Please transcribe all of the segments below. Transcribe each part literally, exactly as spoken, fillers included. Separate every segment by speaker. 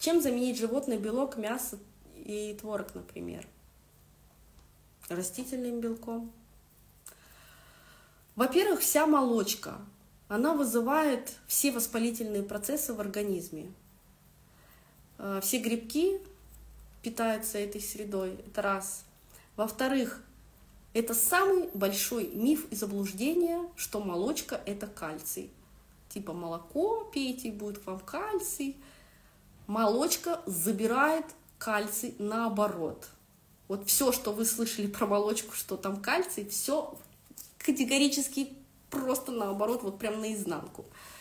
Speaker 1: Чем заменить животный белок, мясо и творог, например? Растительным белком. Во-первых, вся молочка, она вызывает все воспалительные процессы в организме. Все грибки питаются этой средой, это раз. Во-вторых, это самый большой миф и заблуждение, что молочка – это кальций. Типа молоко пейте, будет к вам кальций. Молочка забирает кальций наоборот. Вот все, что вы слышали про молочку, что там кальций, все категорически просто наоборот, вот прям наизнанку.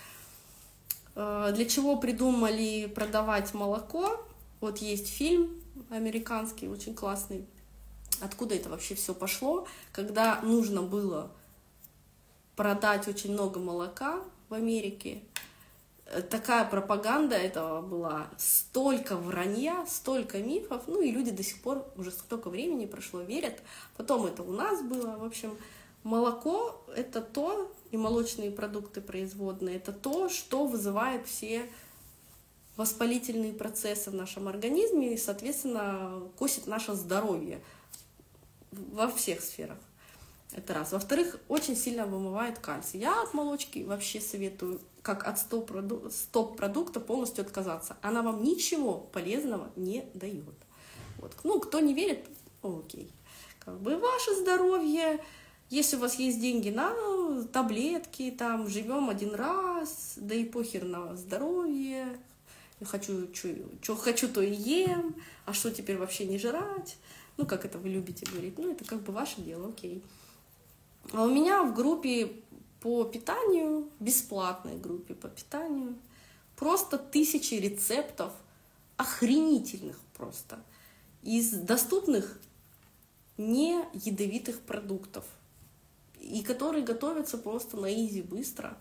Speaker 1: Для чего придумали продавать молоко? Вот есть фильм американский, очень классный. Откуда это вообще все пошло? Когда нужно было продать очень много молока в Америке, такая пропаганда этого была, столько вранья, столько мифов, ну и люди до сих пор, уже столько времени прошло, верят. Потом это у нас было, в общем, молоко – это то, и молочные продукты производные – это то, что вызывает все воспалительные процессы в нашем организме и, соответственно, косит наше здоровье во всех сферах. Это раз. Во-вторых, очень сильно вымывает кальций. Я от молочки вообще советую, как от стоп-продукта, полностью отказаться. Она вам ничего полезного не дает. Вот. Ну, кто не верит, ну, окей. Как бы ваше здоровье. Если у вас есть деньги на таблетки, там, живем один раз, да и похер на здоровье. Я хочу, что хочу, то и ем. А что теперь вообще не жрать? Ну, как это вы любите говорить. Ну, это как бы ваше дело, окей. А у меня в группе по питанию, бесплатной группе по питанию, просто тысячи рецептов, охренительных просто, из доступных не ядовитых продуктов, и которые готовятся просто на изи, быстро.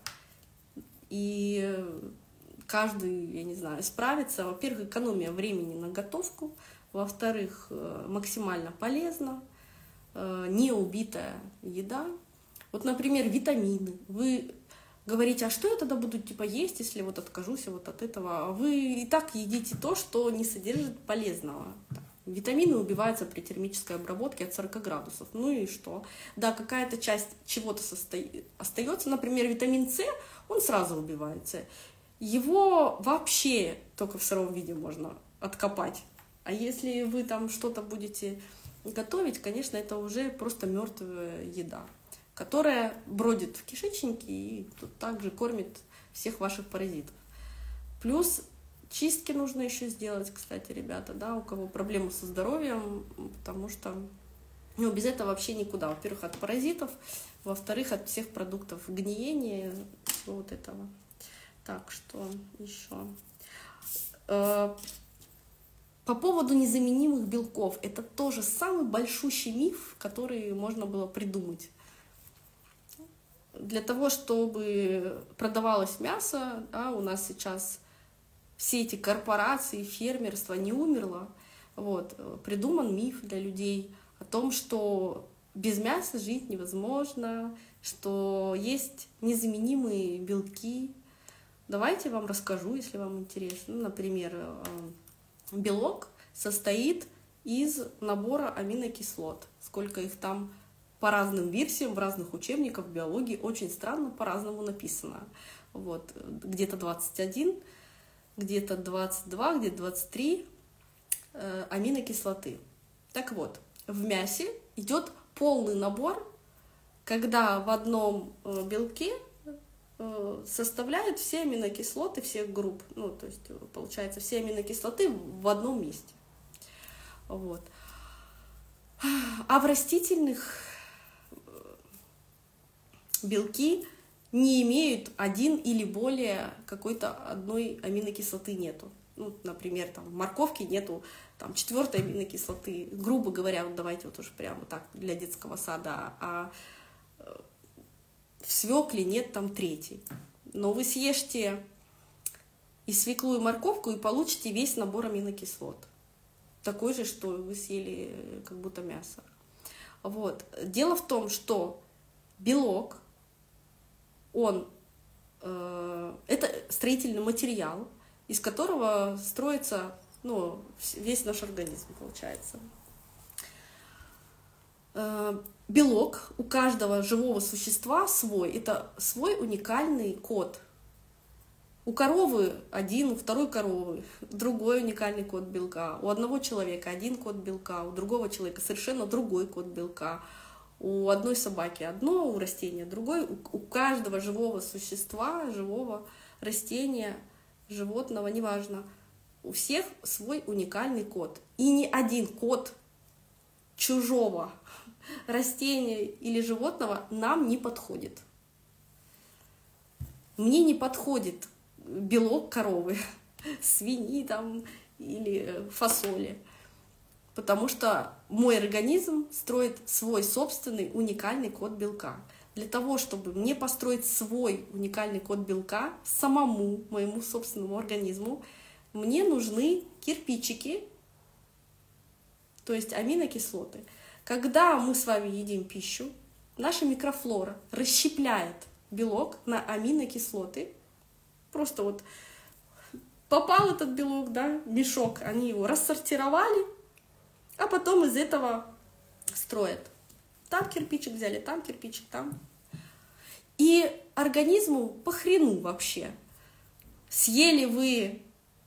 Speaker 1: И каждый, я не знаю, справится. Во-первых, экономия времени на готовку, во-вторых, максимально полезно, не убитая еда. Вот, например, витамины. Вы говорите, а что я тогда буду типа есть, если вот откажусь вот от этого? А вы и так едите то, что не содержит полезного. Витамины убиваются при термической обработке от сорока градусов. Ну и что? Да, какая-то часть чего-то состоит, остается. Например, витамин С, он сразу убивается. Его вообще только в сыром виде можно откопать. А если вы там что-то будете готовить, конечно, это уже просто мертвая еда, которая бродит в кишечнике и тут также кормит всех ваших паразитов. Плюс чистки нужно еще сделать, кстати, ребята, да, у кого проблемы со здоровьем, потому что ну, без этого вообще никуда. Во-первых, от паразитов, во-вторых, от всех продуктов гниения, всего вот этого. Так, что еще? По поводу незаменимых белков. Это тоже самый большущий миф, который можно было придумать. Для того, чтобы продавалось мясо, да, у нас сейчас все эти корпорации, фермерство не умерло. Вот, придуман миф для людей о том, что без мяса жить невозможно, что есть незаменимые белки. Давайте я вам расскажу, если вам интересно. Например, белок состоит из набора аминокислот. Сколько их там по разным версиям, в разных учебниках биологии, очень странно, по-разному написано. Вот, где-то двадцать один, где-то двадцать два, где-то двадцать три э, аминокислоты. Так вот, в мясе идет полный набор, когда в одном э, белке э, составляют все аминокислоты всех групп. Ну, то есть, получается, все аминокислоты в одном месте. Вот. А в растительных белки не имеют один или более какой-то одной аминокислоты нету. Ну, например, там в морковке нету там четвертой аминокислоты, грубо говоря, вот давайте вот уж прямо так для детского сада, а в свекле нет там третьей. Но вы съешьте и свеклу, и морковку, и получите весь набор аминокислот. Такой же, что вы съели как будто мясо. Вот. Дело в том, что белок, он, э, это строительный материал, из которого строится, ну, весь наш организм, получается. Белок у каждого живого существа свой, это свой уникальный код. У коровы один, у второй коровы другой уникальный код белка, у одного человека один код белка, у другого человека совершенно другой код белка, у одной собаки одно, у растения другой, у каждого живого существа, живого растения, животного, неважно, у всех свой уникальный код. И ни один код чужого растения или животного нам не подходит. Мне не подходит белок коровы, свиньи там или фасоли, потому что мой организм строит свой собственный уникальный код белка. Для того, чтобы мне построить свой уникальный код белка самому моему собственному организму, мне нужны кирпичики, то есть аминокислоты. Когда мы с вами едим пищу, наша микрофлора расщепляет белок на аминокислоты. Просто вот попал этот белок, да, мешок, они его рассортировали, а потом из этого строят. Там кирпичик взяли, там кирпичик, там. И организму похрену вообще. Съели вы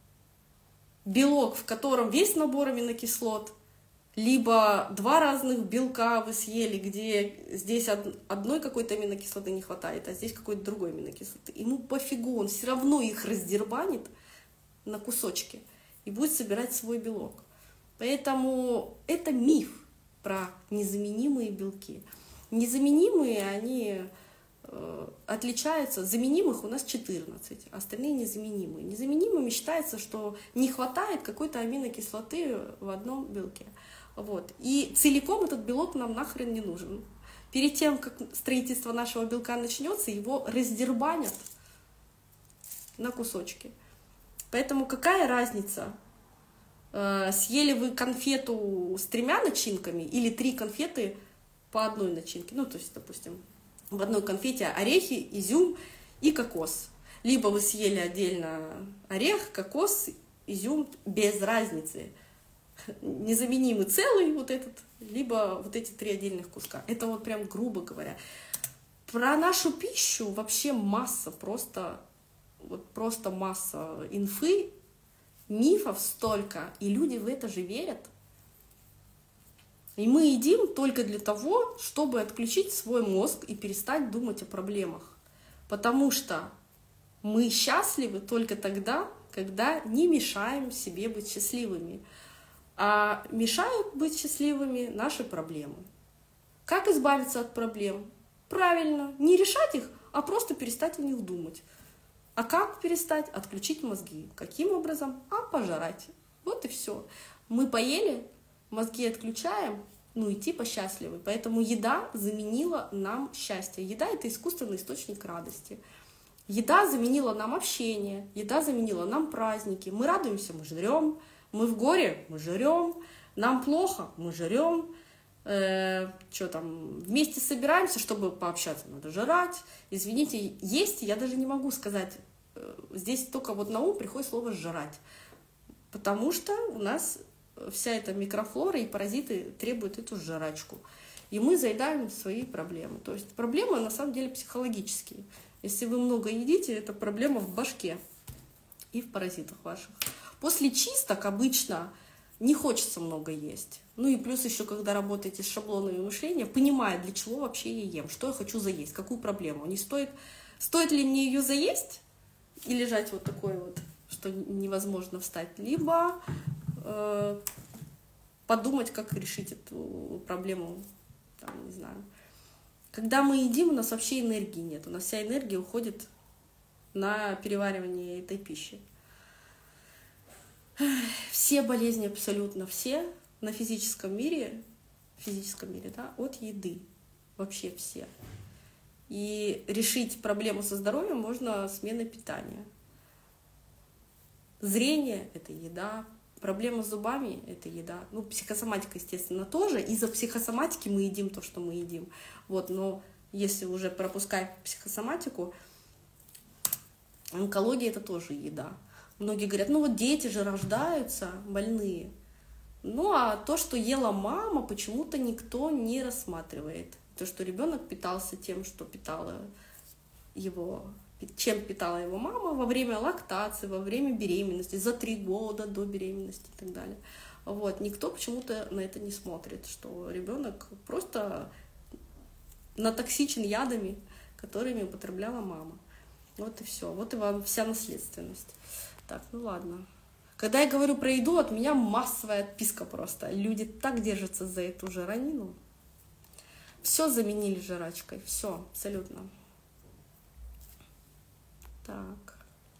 Speaker 1: белок, в котором весь набор аминокислот, либо два разных белка вы съели, где здесь одной какой-то аминокислоты не хватает, а здесь какой-то другой аминокислоты. Ему пофигу, он все равно их раздербанит на кусочки и будет собирать свой белок. Поэтому это миф про незаменимые белки. Незаменимые, они э, отличаются, заменимых у нас четырнадцать, остальные незаменимые. Незаменимыми считается, что не хватает какой-то аминокислоты в одном белке. Вот. И целиком этот белок нам нахрен не нужен. Перед тем, как строительство нашего белка начнется, его раздербанят на кусочки. Поэтому какая разница, э, съели вы конфету с тремя начинками или три конфеты по одной начинке? Ну, то есть, допустим, в одной конфете орехи, изюм и кокос. Либо вы съели отдельно орех, кокос, изюм, без разницы. Незаменимый целый вот этот, либо вот эти три отдельных куска. Это вот прям грубо говоря. Про нашу пищу вообще масса, просто, вот просто масса инфы, мифов столько, и люди в это же верят. И мы едим только для того, чтобы отключить свой мозг и перестать думать о проблемах. Потому что мы счастливы только тогда, когда не мешаем себе быть счастливыми. А мешают быть счастливыми наши проблемы. Как избавиться от проблем? Правильно, не решать их, а просто перестать о них думать. А как перестать? Отключить мозги. Каким образом? А пожрать. Вот и все. Мы поели, мозги отключаем, ну и типа счастливы. Поэтому еда заменила нам счастье. Еда — это искусственный источник радости. Еда заменила нам общение, еда заменила нам праздники. Мы радуемся, мы жрем. Мы в горе, мы жрем, нам плохо, мы жрем, э, что там, вместе собираемся, чтобы пообщаться, надо жрать. Извините, есть, я даже не могу сказать, э, здесь только вот на ум приходит слово «жрать», потому что у нас вся эта микрофлора и паразиты требуют эту жрачку, и мы заедаем свои проблемы. То есть проблемы на самом деле психологические. Если вы много едите, это проблема в башке и в паразитах ваших. После чисток обычно не хочется много есть. Ну и плюс еще, когда работаете с шаблонами мышления, понимая, для чего вообще я ем, что я хочу заесть, какую проблему. Не стоит, стоит ли мне ее заесть и лежать вот такой вот, что невозможно встать, либо э, подумать, как решить эту проблему, там, не знаю. Когда мы едим, у нас вообще энергии нет, у нас вся энергия уходит на переваривание этой пищи. Все болезни, абсолютно все, на физическом мире, в физическом мире, да, от еды. Вообще все. И решить проблему со здоровьем можно сменой питания. Зрение — это еда. Проблема с зубами — это еда. Ну, психосоматика, естественно, тоже. Из-за психосоматики мы едим то, что мы едим. Вот, но если уже пропускать психосоматику, онкология — это тоже еда. Многие говорят, ну вот дети же рождаются больные. Ну а то, что ела мама, почему-то никто не рассматривает. То, что ребенок питался тем, что питала его, чем питала его мама во время лактации, во время беременности, за три года до беременности и так далее. Вот. Никто почему-то на это не смотрит, что ребенок просто натоксичен ядами, которыми употребляла мама. Вот и все. Вот и вам вся наследственность. Так, ну ладно. Когда я говорю про еду, от меня массовая отписка просто. Люди так держатся за эту жиранину. Все заменили жрачкой. Все, абсолютно. Так.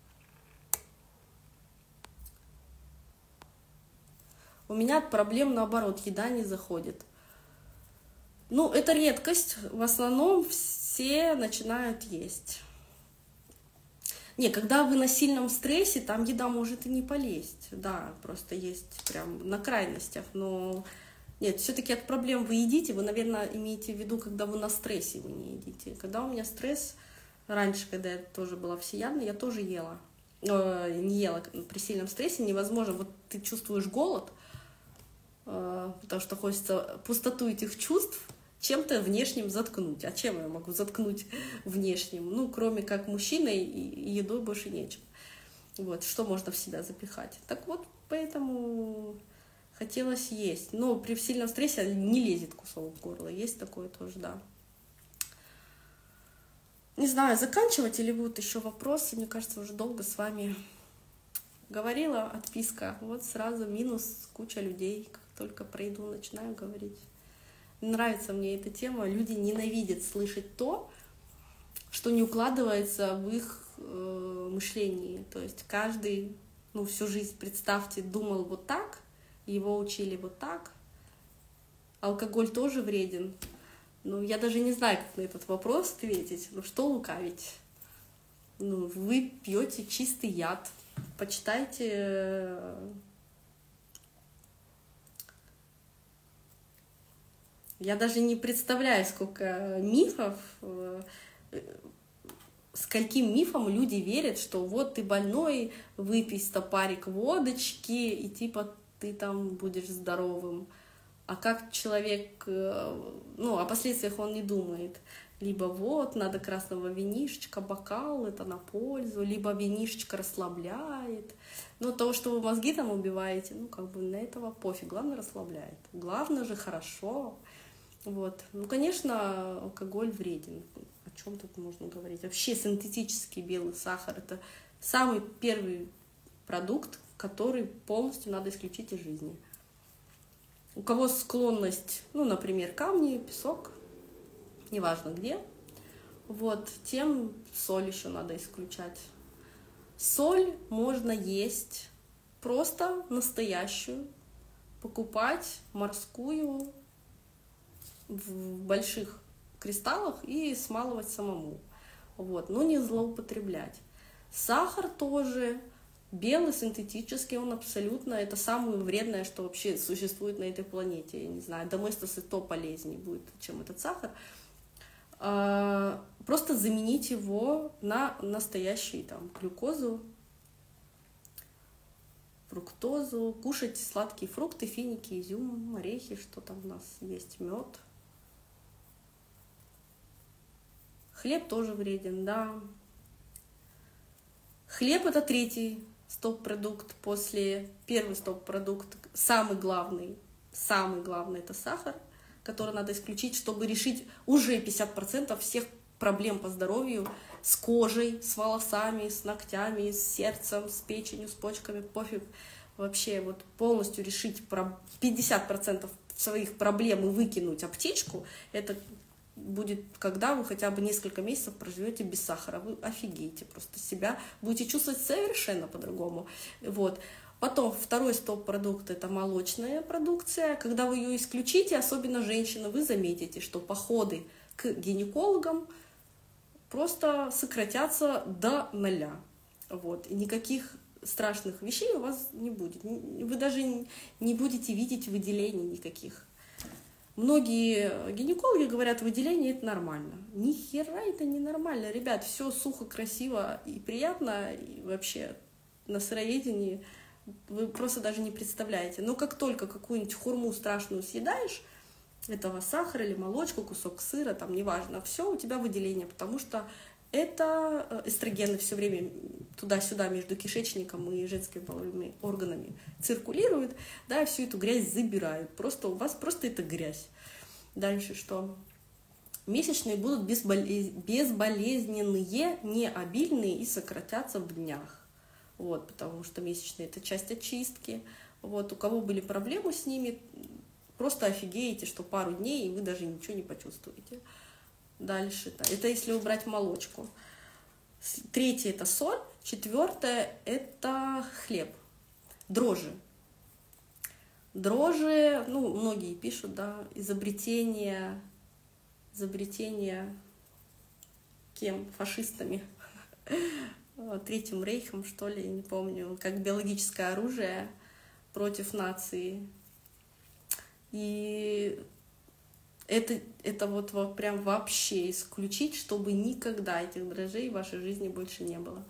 Speaker 1: У меня от проблем наоборот, еда не заходит. Ну, это редкость. В основном все начинают есть. Не, когда вы на сильном стрессе, там еда может и не полезть. Да, просто есть прям на крайностях. Но нет, все-таки от проблем вы едите. Вы, наверное, имеете в виду, когда вы на стрессе вы не едите. Когда у меня стресс, раньше, когда я тоже была всеядной, я тоже ела. Э, не ела при сильном стрессе, невозможно. Вот ты чувствуешь голод, э, потому что хочется пустоту этих чувств чем-то внешним заткнуть. А чем я могу заткнуть внешним? Ну, кроме как мужчиной и едой больше нечем. Вот, что можно в себя запихать. Так вот, поэтому хотелось есть. Но при сильном стрессе не лезет кусок в горло. Есть такое тоже, да. Не знаю, заканчивать или будут еще вопросы. Мне кажется, уже долго с вами говорила. Отписка. Вот сразу минус, куча людей. Как только про еду начинаю говорить. Нравится мне эта тема. Люди ненавидят слышать то, что не укладывается в их э, мышлении. То есть каждый, ну, всю жизнь, представьте, думал вот так, его учили вот так. Алкоголь тоже вреден. Ну, я даже не знаю, как на этот вопрос ответить. Ну, что лукавить? Ну, вы пьете чистый яд. Почитайте... Я даже не представляю, сколько мифов, скольким мифам люди верят, что вот ты больной, выпей стопарик водочки, и типа ты там будешь здоровым. А как человек, ну, о последствиях он не думает. Либо вот, надо красного винишечка, бокал, это на пользу, либо винишечка расслабляет. Но то, что вы мозги там убиваете, ну, как бы на этого пофиг, главное расслабляет. Главное же хорошо. Вот. Ну, конечно, алкоголь вреден. О чем тут можно говорить? Вообще синтетический белый сахар — это самый первый продукт, который полностью надо исключить из жизни. У кого склонность, ну, например, камни, песок, неважно где, вот, тем соль еще надо исключать. Соль можно есть просто настоящую, покупать морскую, в больших кристаллах и смалывать самому, вот, но не злоупотреблять. Сахар тоже белый, синтетический, он абсолютно, это самое вредное, что вообще существует на этой планете. Я не знаю, доместос и то полезнее будет, чем этот сахар. Просто заменить его на настоящий там глюкозу, фруктозу, кушать сладкие фрукты, финики, изюм, орехи, что там у нас есть, мед. Хлеб тоже вреден, да. Хлеб — это третий стоп-продукт после... Первый стоп-продукт, самый главный, самый главный — это сахар, который надо исключить, чтобы решить уже пятьдесят процентов всех проблем по здоровью с кожей, с волосами, с ногтями, с сердцем, с печенью, с почками, пофиг. Вообще вот полностью решить пятьдесят процентов своих проблем и выкинуть аптечку, это будет, когда вы хотя бы несколько месяцев проживете без сахара. Вы офигеете, просто себя будете чувствовать совершенно по-другому. Вот. Потом второй стоп-продукт — это молочная продукция. Когда вы ее исключите, особенно женщины, вы заметите, что походы к гинекологам просто сократятся до ноля. Вот. И никаких страшных вещей у вас не будет. Вы даже не будете видеть выделений никаких. Многие гинекологи говорят, выделение — это нормально. Ни хера это не нормально. Ребят, все сухо, красиво и приятно. И вообще на сыроедении вы просто даже не представляете. Но как только какую-нибудь хурму страшную съедаешь, этого сахара или молочку, кусок сыра, там неважно, все, у тебя выделение, потому что это эстрогены все время туда-сюда между кишечником и женскими половыми органами циркулируют, да, и всю эту грязь забирают. Просто у вас просто это грязь. Дальше что? Месячные будут безболез... безболезненные, необильные и сократятся в днях. Вот, потому что месячные — это часть очистки. Вот, у кого были проблемы с ними, просто офигеете, что пару дней, и вы даже ничего не почувствуете. Дальше, это если убрать молочку. Третье — это соль. Четвертое — это хлеб. Дрожжи. Дрожжи, ну, многие пишут, да, изобретение, изобретение кем? Фашистами. Третьим рейхом, что ли, не помню, как биологическое оружие против нации. И это, это вот, вот прям вообще исключить, чтобы никогда этих дрожжей в вашей жизни больше не было.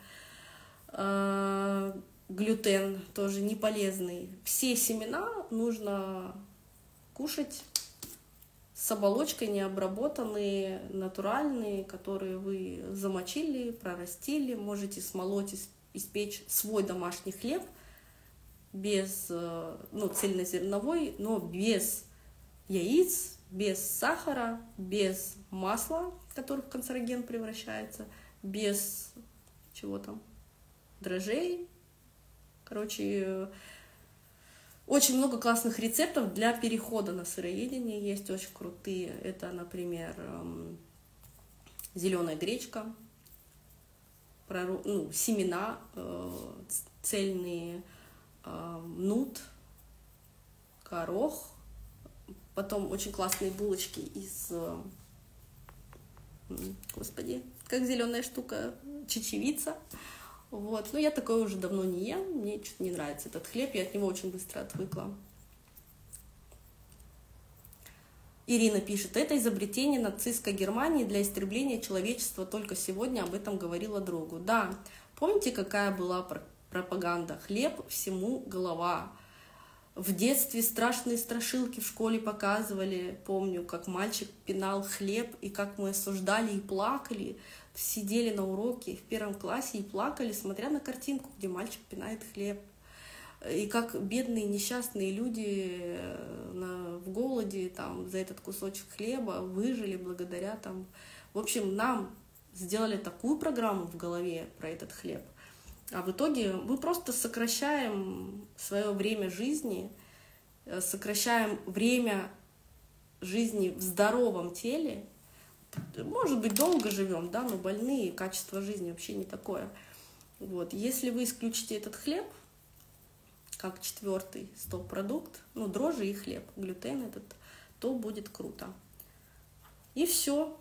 Speaker 1: А, глютен тоже не полезный. Все семена нужно кушать с оболочкой, необработанные, натуральные, которые вы замочили, прорастили. Можете смолоть, испечь свой домашний хлеб, без, ну, цельнозерновой, но без яиц, без сахара, без масла, который в канцероген превращается, без чего там, дрожжей. Короче, очень много классных рецептов для перехода на сыроедение есть, очень крутые. Это, например, зеленая гречка, ну, семена цельные, нут, горох. Потом очень классные булочки из, господи, как зеленая штука, чечевица. Вот. Но я такое уже давно не ем, мне что-то не нравится этот хлеб, я от него очень быстро отвыкла. Ирина пишет: это изобретение нацистской Германии для истребления человечества, только сегодня об этом говорила другу. Да, помните, какая была пропаганда? Хлеб всему голова. В детстве страшные страшилки в школе показывали. Помню, как мальчик пинал хлеб, и как мы осуждали и плакали. Сидели на уроке в первом классе и плакали, смотря на картинку, где мальчик пинает хлеб. И как бедные несчастные люди на, в голоде там, за этот кусочек хлеба выжили благодаря там. В общем, нам сделали такую программу в голове про этот хлеб. А в итоге мы просто сокращаем свое время жизни, сокращаем время жизни в здоровом теле. Может быть, долго живем, да, но больные, качество жизни вообще не такое. Вот. Если вы исключите этот хлеб, как четвертый стоп-продукт, ну, дрожжи и хлеб, глютен этот, то будет круто. И все.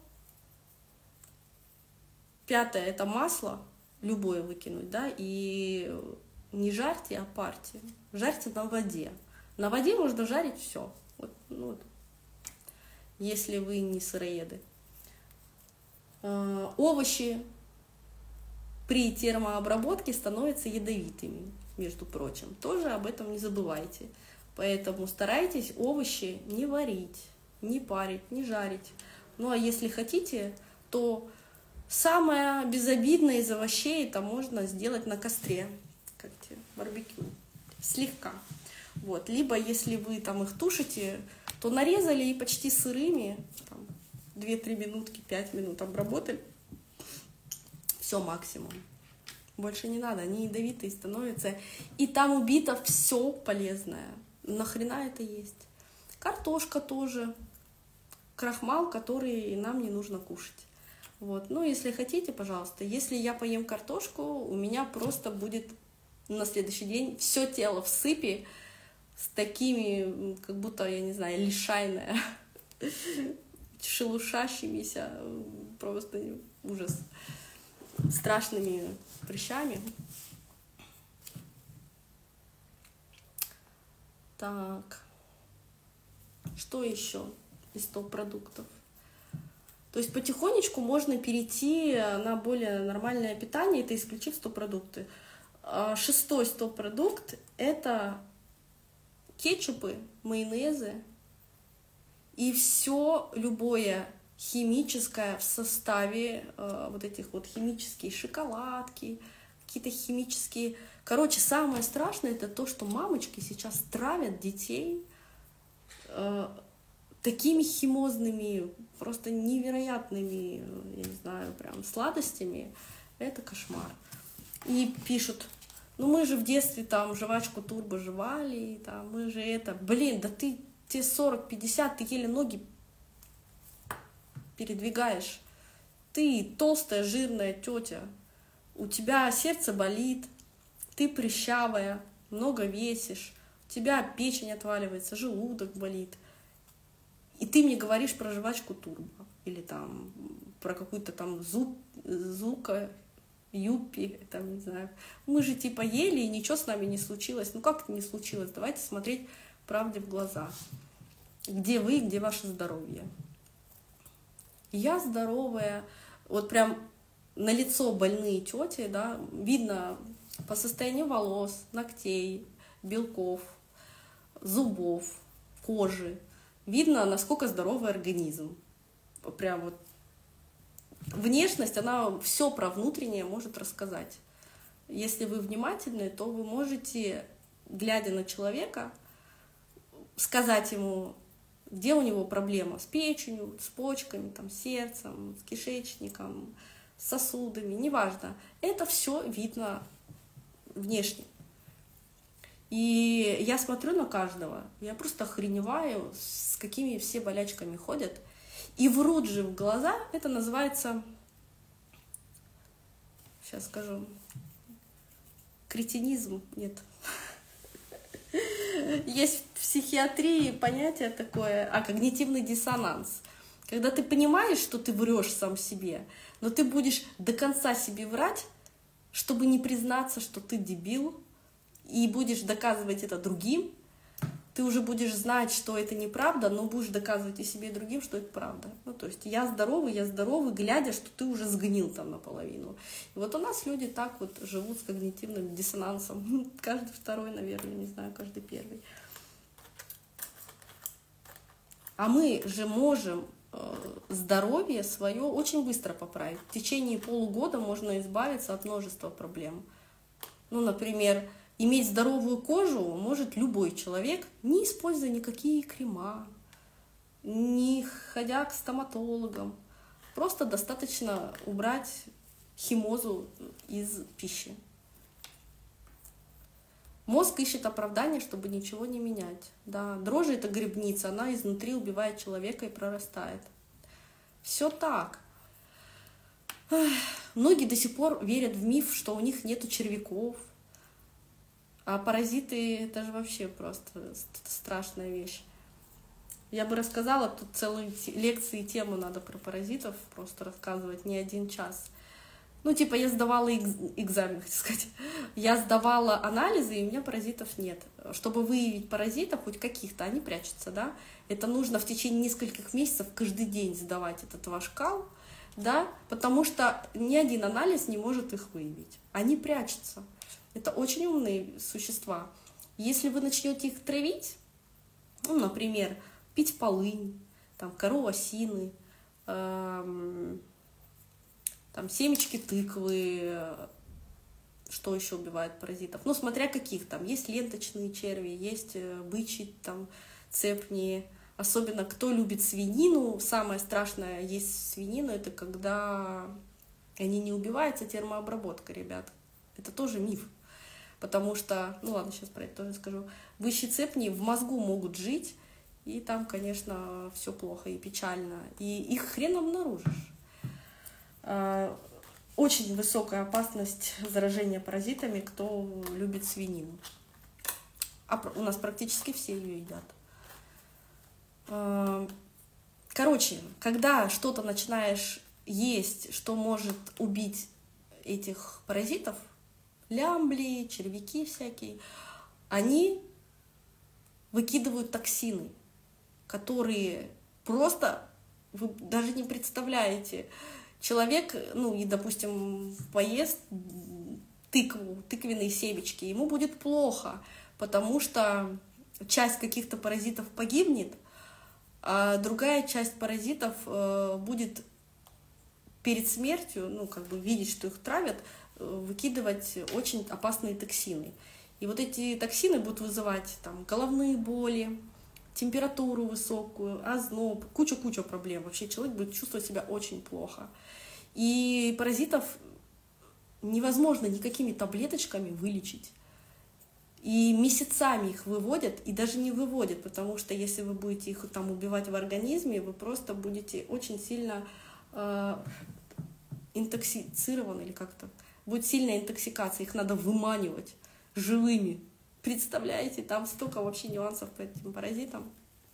Speaker 1: Пятое — это масло. Любое выкинуть, да, и не жарьте, а парьте. Жарьте на воде. На воде можно жарить все. Вот, ну, вот, если вы не сыроеды. Э, овощи при термообработке становятся ядовитыми, между прочим. Тоже об этом не забывайте. Поэтому старайтесь овощи не варить, не парить, не жарить. Ну а если хотите, то самое безобидное из овощей это можно сделать на костре, как барбекю, слегка. Вот. Либо если вы там их тушите, то нарезали и почти сырыми, две-три минутки, пять минут обработали, все, максимум. Больше не надо, они ядовитые становятся. И там убито все полезное. Нахрена это есть? Картошка тоже, крахмал, который нам не нужно кушать. Вот. Ну, если хотите, пожалуйста. Если я поем картошку, у меня просто будет на следующий день все тело в сыпи с такими, как будто, я не знаю, лишайная, шелушащимися, просто ужас, страшными прыщами. Так, что еще из топ-продуктов? То есть потихонечку можно перейти на более нормальное питание, это исключив стоп-продукты. Шестой стоп-продукт – это кетчупы, майонезы и все любое химическое в составе, э, вот этих вот химические шоколадки, какие-то химические... Короче, самое страшное – это то, что мамочки сейчас травят детей э, такими химозными, просто невероятными, я не знаю, прям сладостями. Это кошмар. И пишут: ну мы же в детстве там жвачку турбо жевали, там, мы же это... Блин, да ты, тебе сорок-пятьдесят, ты еле ноги передвигаешь. Ты толстая, жирная тетя, у тебя сердце болит, ты прыщавая, много весишь, у тебя печень отваливается, желудок болит. И ты мне говоришь про жвачку турбо или там про какую-то там зу, зука, юппи, там, не знаю. Мы же типа ели, и ничего с нами не случилось. Ну как это не случилось? Давайте смотреть правде в глаза. Где вы, где ваше здоровье? Я здоровая, вот прям на лицо больные тети, да, видно по состоянию волос, ногтей, белков, зубов, кожи. Видно, насколько здоровый организм. Прям вот внешность, она все про внутреннее может рассказать. Если вы внимательны, то вы можете, глядя на человека, сказать ему, где у него проблема с печенью, с почками, там, с сердцем, с кишечником, с сосудами, неважно. Это все видно внешне. И я смотрю на каждого, я просто охреневаю, с какими все болячками ходят. И врут же в глаза, это называется, сейчас скажу, кретинизм, нет. Есть в психиатрии понятие такое, а когнитивный диссонанс. Когда ты понимаешь, что ты врешь сам себе, но ты будешь до конца себе врать, чтобы не признаться, что ты дебил, и будешь доказывать это другим, ты уже будешь знать, что это неправда, но будешь доказывать и себе, и другим, что это правда. Ну, то есть я здоровый, я здоровый, глядя, что ты уже сгнил там наполовину. И вот у нас люди так вот живут с когнитивным диссонансом. Каждый второй, наверное, не знаю, каждый первый. А мы же можем здоровье свое очень быстро поправить. В течение полугода можно избавиться от множества проблем. Ну, например, иметь здоровую кожу может любой человек, не используя никакие крема, не ходя к стоматологам. Просто достаточно убрать химозу из пищи. Мозг ищет оправдание, чтобы ничего не менять. Да, дрожжи — это грибница, она изнутри убивает человека и прорастает. Все так. Эх, многие до сих пор верят в миф, что у них нету червяков. А паразиты — это же вообще просто страшная вещь. Я бы рассказала, тут целые лекции, темы надо про паразитов просто рассказывать, не один час. Ну, типа, я сдавала экзамен, хочу сказать. Я сдавала анализы, и у меня паразитов нет. Чтобы выявить паразитов, хоть каких-то, они прячутся, да. Это нужно в течение нескольких месяцев каждый день сдавать этот ваш кал, да, потому что ни один анализ не может их выявить. Они прячутся. Это очень умные существа. Если вы начнете их травить, ну, например, пить полынь, там, кору осины, эм, там, семечки тыквы, что еще убивает паразитов, ну, смотря каких, там, есть ленточные черви, есть бычьи, там, цепни, особенно кто любит свинину, самое страшное есть свинину, это когда они не убиваются термообработкой, ребят, это тоже миф. Потому что, ну ладно, сейчас про это тоже скажу, бычьи цепни в мозгу могут жить, и там, конечно, все плохо и печально, и их хрен обнаружишь. Очень высокая опасность заражения паразитами, кто любит свинину. А у нас практически все ее едят. Короче, когда что-то начинаешь есть, что может убить этих паразитов, лямбли, червяки всякие, они выкидывают токсины, которые просто вы даже не представляете. Человек, ну и, допустим, поест тыкву, тыквенные семечки, ему будет плохо, потому что часть каких-то паразитов погибнет, а другая часть паразитов будет перед смертью, ну, как бы видеть, что их травят, выкидывать очень опасные токсины. И вот эти токсины будут вызывать там головные боли, температуру высокую, озноб, кучу-кучу проблем. Вообще человек будет чувствовать себя очень плохо. И паразитов невозможно никакими таблеточками вылечить. И месяцами их выводят, и даже не выводят, потому что если вы будете их там убивать в организме, вы просто будете очень сильно э, интоксицированы, или как-то. Будет сильная интоксикация, их надо выманивать живыми. Представляете, там столько вообще нюансов по этим паразитам.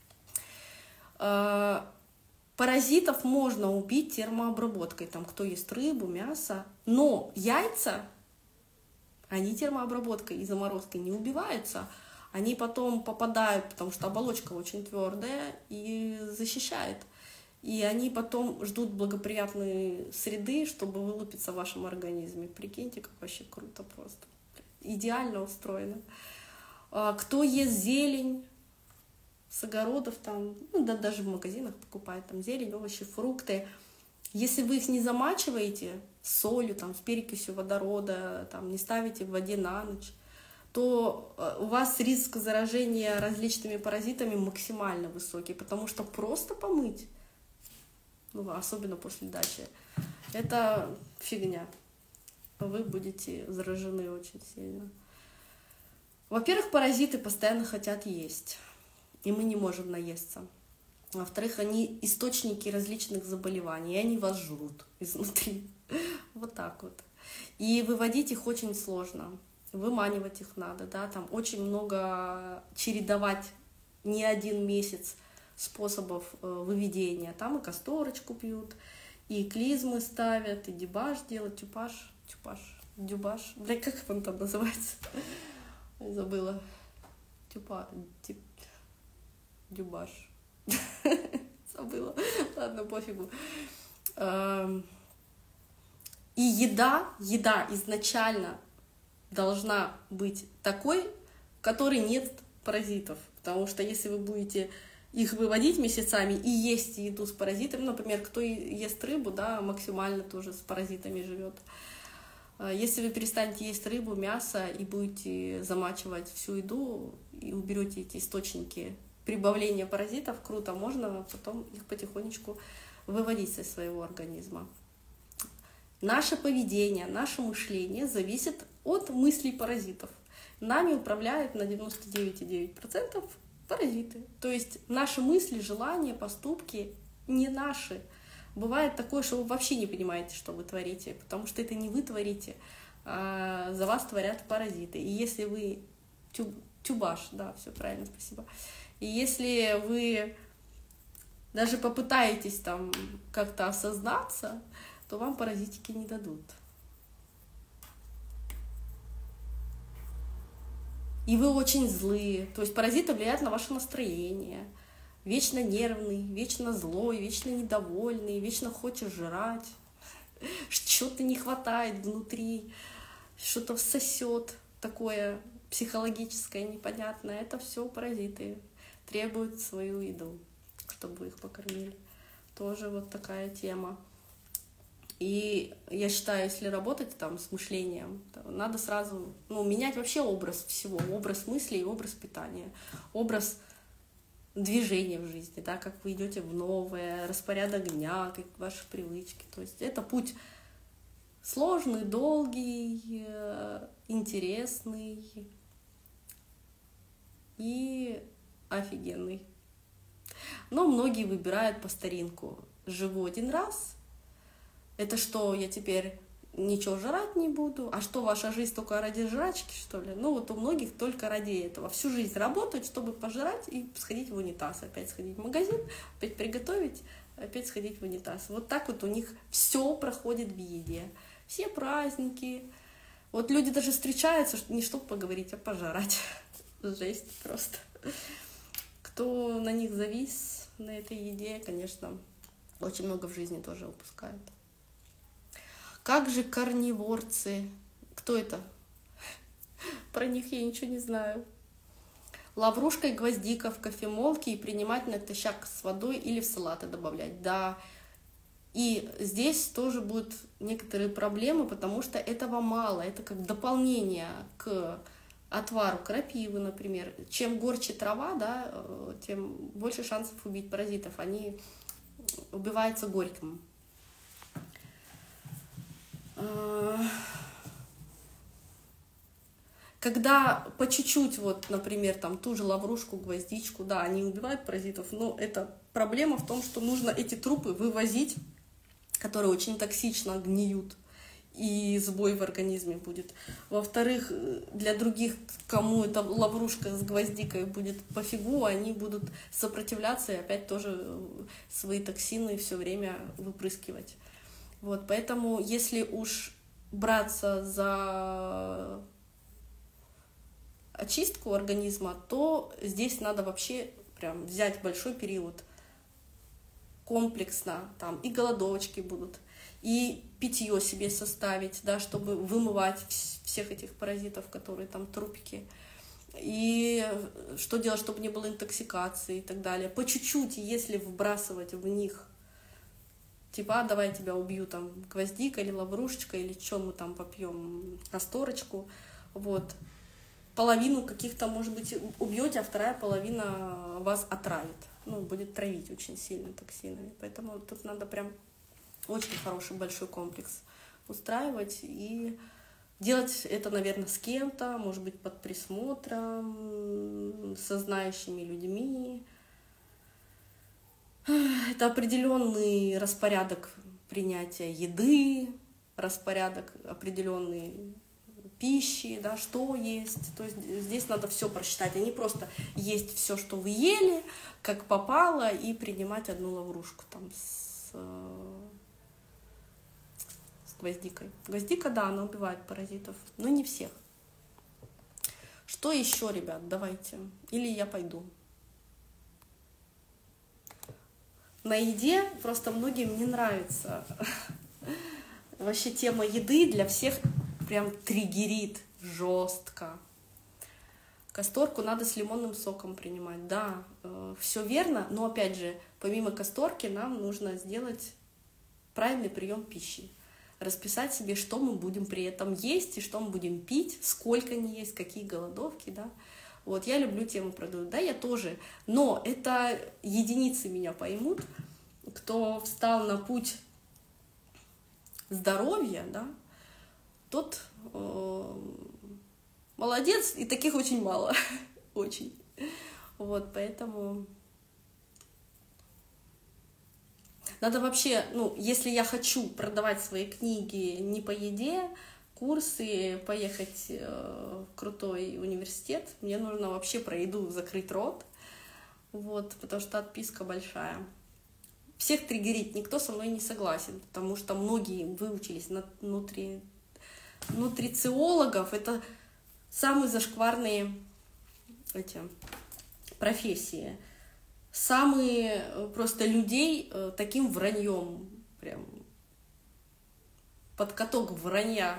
Speaker 1: Э, паразитов можно убить термообработкой, там кто ест рыбу, мясо, но яйца, они термообработкой и заморозкой не убиваются, они потом попадают, потому что оболочка очень твердая и защищает. И они потом ждут благоприятной среды, чтобы вылупиться в вашем организме. Прикиньте, как вообще круто просто. Идеально устроено. Кто ест зелень с огородов, там, ну, да, даже в магазинах покупают там зелень, овощи, фрукты. Если вы их не замачиваете с солью, там, с перекисью водорода, там, не ставите в воде на ночь, то у вас риск заражения различными паразитами максимально высокий, потому что просто помыть, ну, особенно после дачи, это фигня. Вы будете заражены очень сильно. Во-первых, паразиты постоянно хотят есть, и мы не можем наесться. Во-вторых, они источники различных заболеваний, и они вас жрут изнутри. Вот так вот. И выводить их очень сложно. Выманивать их надо, да, там очень много чередовать не один месяц способов выведения. Там и касторочку пьют, и клизмы ставят, и дебаш делают, тюпаш, тюпаш, дюбаш. Да как он там называется? Забыла. Тюпа, тип, дюбаш. Забыла. Ладно, пофигу. И еда, еда изначально должна быть такой, в которой нет паразитов. Потому что если вы будете их выводить месяцами и есть еду с паразитами, например, кто ест рыбу, да, максимально тоже с паразитами живет. Если вы перестанете есть рыбу, мясо и будете замачивать всю еду и уберете эти источники прибавления паразитов, круто, можно потом их потихонечку выводить из своего организма. Наше поведение, наше мышление зависит от мыслей паразитов. Нами управляют на девяносто девять и девять десятых процента паразиты. То есть наши мысли, желания, поступки не наши. Бывает такое, что вы вообще не понимаете, что вы творите, потому что это не вы творите, а за вас творят паразиты. И если вы тюб, тюбаш, да, все правильно, спасибо. И если вы даже попытаетесь там как-то осознаться, то вам паразитики не дадут. И вы очень злые. То есть паразиты влияют на ваше настроение. Вечно нервный, вечно злой, вечно недовольный, вечно хочешь жрать. Что-то не хватает внутри, что-то всосет такое психологическое, непонятное. Это все паразиты. Требуют свою еду, чтобы вы их покормили. Тоже вот такая тема. И я считаю, если работать там с мышлением, надо сразу, ну, менять вообще образ всего, образ мысли и образ питания, образ движения в жизни, да, как вы идете в новое, распорядок дня, как ваши привычки. То есть это путь сложный, долгий, интересный и офигенный. Но многие выбирают по старинку. Живу один раз. Это что, я теперь ничего жрать не буду? А что, ваша жизнь только ради жрачки, что ли? Ну вот у многих только ради этого. Всю жизнь работают, чтобы пожрать и сходить в унитаз. Опять сходить в магазин, опять приготовить, опять сходить в унитаз. Вот так вот у них все проходит в еде. Все праздники. Вот люди даже встречаются не чтобы поговорить, а пожрать. Жесть просто. Кто на них завис, на этой еде, конечно, очень много в жизни тоже упускают. Как же карниворцы? Кто это? Про них я ничего не знаю. Лаврушка и гвоздика в кофемолке и принимать натощак с водой или в салаты добавлять. Да. И здесь тоже будут некоторые проблемы, потому что этого мало. Это как дополнение к отвару крапивы, например. Чем горче трава, да, тем больше шансов убить паразитов. Они убиваются горьким. Когда по чуть-чуть, вот, например, там ту же лаврушку, гвоздичку, да, они убивают паразитов, но это проблема в том, что нужно эти трупы вывозить, которые очень токсично гниют, и сбой в организме будет. Во-вторых, для других, кому эта лаврушка с гвоздикой будет пофигу, они будут сопротивляться и опять тоже свои токсины все время выпрыскивать. Вот, поэтому, если уж браться за очистку организма, то здесь надо вообще прям взять большой период комплексно, там и голодовочки будут, и питье себе составить, да, чтобы вымывать всех этих паразитов, которые там трупики, и что делать, чтобы не было интоксикации и так далее. По чуть-чуть, если вбрасывать в них, типа, а, давай я тебя убью, там, гвоздика или лаврушечка, или что мы там попьем, касторочку, вот. Половину каких-то, может быть, убьете, а вторая половина вас отравит. Ну, будет травить очень сильно токсинами. Поэтому тут надо прям очень хороший большой комплекс устраивать и делать это, наверное, с кем-то, может быть, под присмотром, со знающими людьми. Это определенный распорядок принятия еды, распорядок определенный пищи, да, что есть. То есть здесь надо все просчитать, а не просто есть все, что вы ели, как попало, и принимать одну лаврушку там с, с гвоздикой. Гвоздика, да, она убивает паразитов, но не всех. Что еще, ребят, давайте. Или я пойду. На еде просто многим не нравится. Вообще тема еды для всех прям триггерит жестко. Касторку надо с лимонным соком принимать. Да, э, все верно, но опять же, помимо касторки нам нужно сделать правильный прием пищи. Расписать себе, что мы будем при этом есть и что мы будем пить, сколько не есть, какие голодовки, да. Вот, я люблю тему про еду, да, я тоже. Но это единицы меня поймут, кто встал на путь здоровья, да, тот э, молодец, и таких очень мало, очень. Вот, поэтому надо вообще, ну, если я хочу продавать свои книги не по еде, курсы, поехать э, в крутой университет, мне нужно вообще про еду закрыть рот, вот, потому что отписка большая. Всех триггерить никто со мной не согласен, потому что многие выучились на нутри... нутрициологов, это самые зашкварные эти профессии, самые просто людей таким враньем, прям под каток вранья.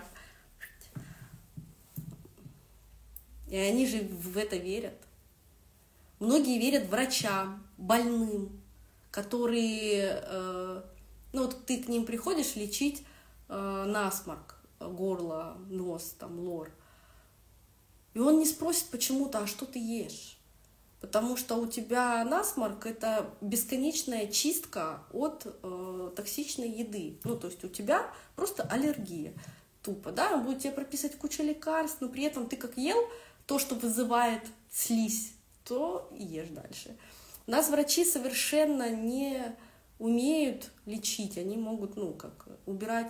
Speaker 1: И они же в это верят. Многие верят врачам, больным, которые, э, ну вот ты к ним приходишь лечить э, насморк, горло, нос, там, лор. И он не спросит почему-то, а что ты ешь? Потому что у тебя насморк — это бесконечная чистка от э, токсичной еды. Ну, то есть у тебя просто аллергия тупо, да? Он будет тебе прописывать кучу лекарств, но при этом ты как ел то, что вызывает слизь, то и ешь дальше. У нас врачи совершенно не умеют лечить, они могут, ну, как, убирать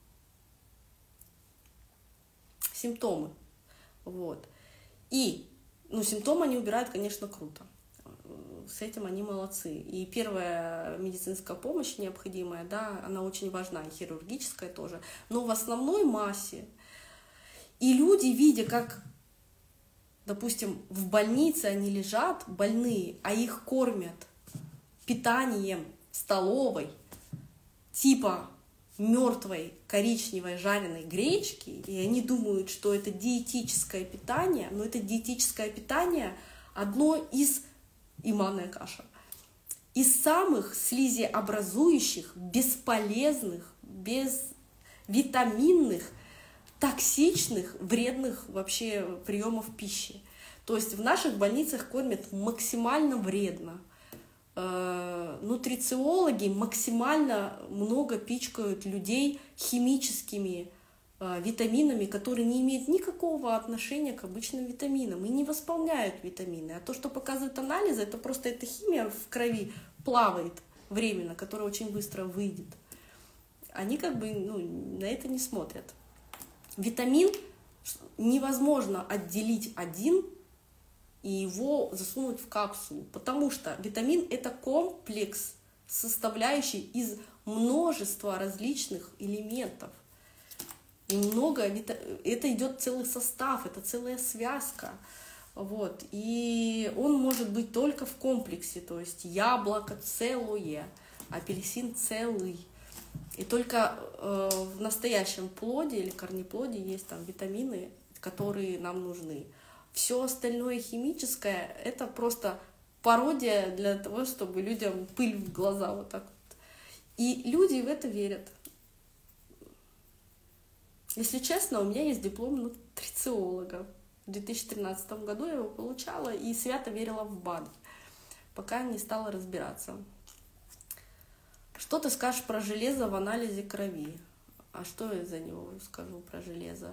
Speaker 1: симптомы, вот. И, ну, симптомы они убирают, конечно, круто. С этим они молодцы. И первая медицинская помощь необходимая, да, она очень важна, и хирургическая тоже. Но в основной массе. И люди, видя, как, допустим, в больнице они лежат больные, а их кормят питанием столовой, типа мертвой коричневой жареной гречки, и они думают, что это диетическое питание, но это диетическое питание одно из, и манная каша, из самых слизеобразующих, бесполезных, безвитаминных, токсичных, вредных вообще приемов пищи. То есть в наших больницах кормят максимально вредно. Нутрициологи максимально много пичкают людей химическими витаминами, которые не имеют никакого отношения к обычным витаминам и не восполняют витамины. А то, что показывают анализы, это просто эта химия в крови плавает временно, которая очень быстро выйдет. Они как бы ну, на это не смотрят. Витамин невозможно отделить один и его засунуть в капсулу, потому что витамин — это комплекс, составляющий из множества различных элементов. И много, это идет целый состав, это целая связка. Вот. И он может быть только в комплексе, то есть яблоко целое, апельсин целый. И только э, в настоящем плоде или корнеплоде есть там витамины, которые нам нужны. Все остальное химическое — это просто пародия для того, чтобы людям пыль в глаза вот так вот. И люди в это верят. Если честно, у меня есть диплом нутрициолога. В две тысячи тринадцатом году я его получала и свято верила в БАДы, пока не стала разбираться. Что ты скажешь про железо в анализе крови? А что я за него скажу про железо?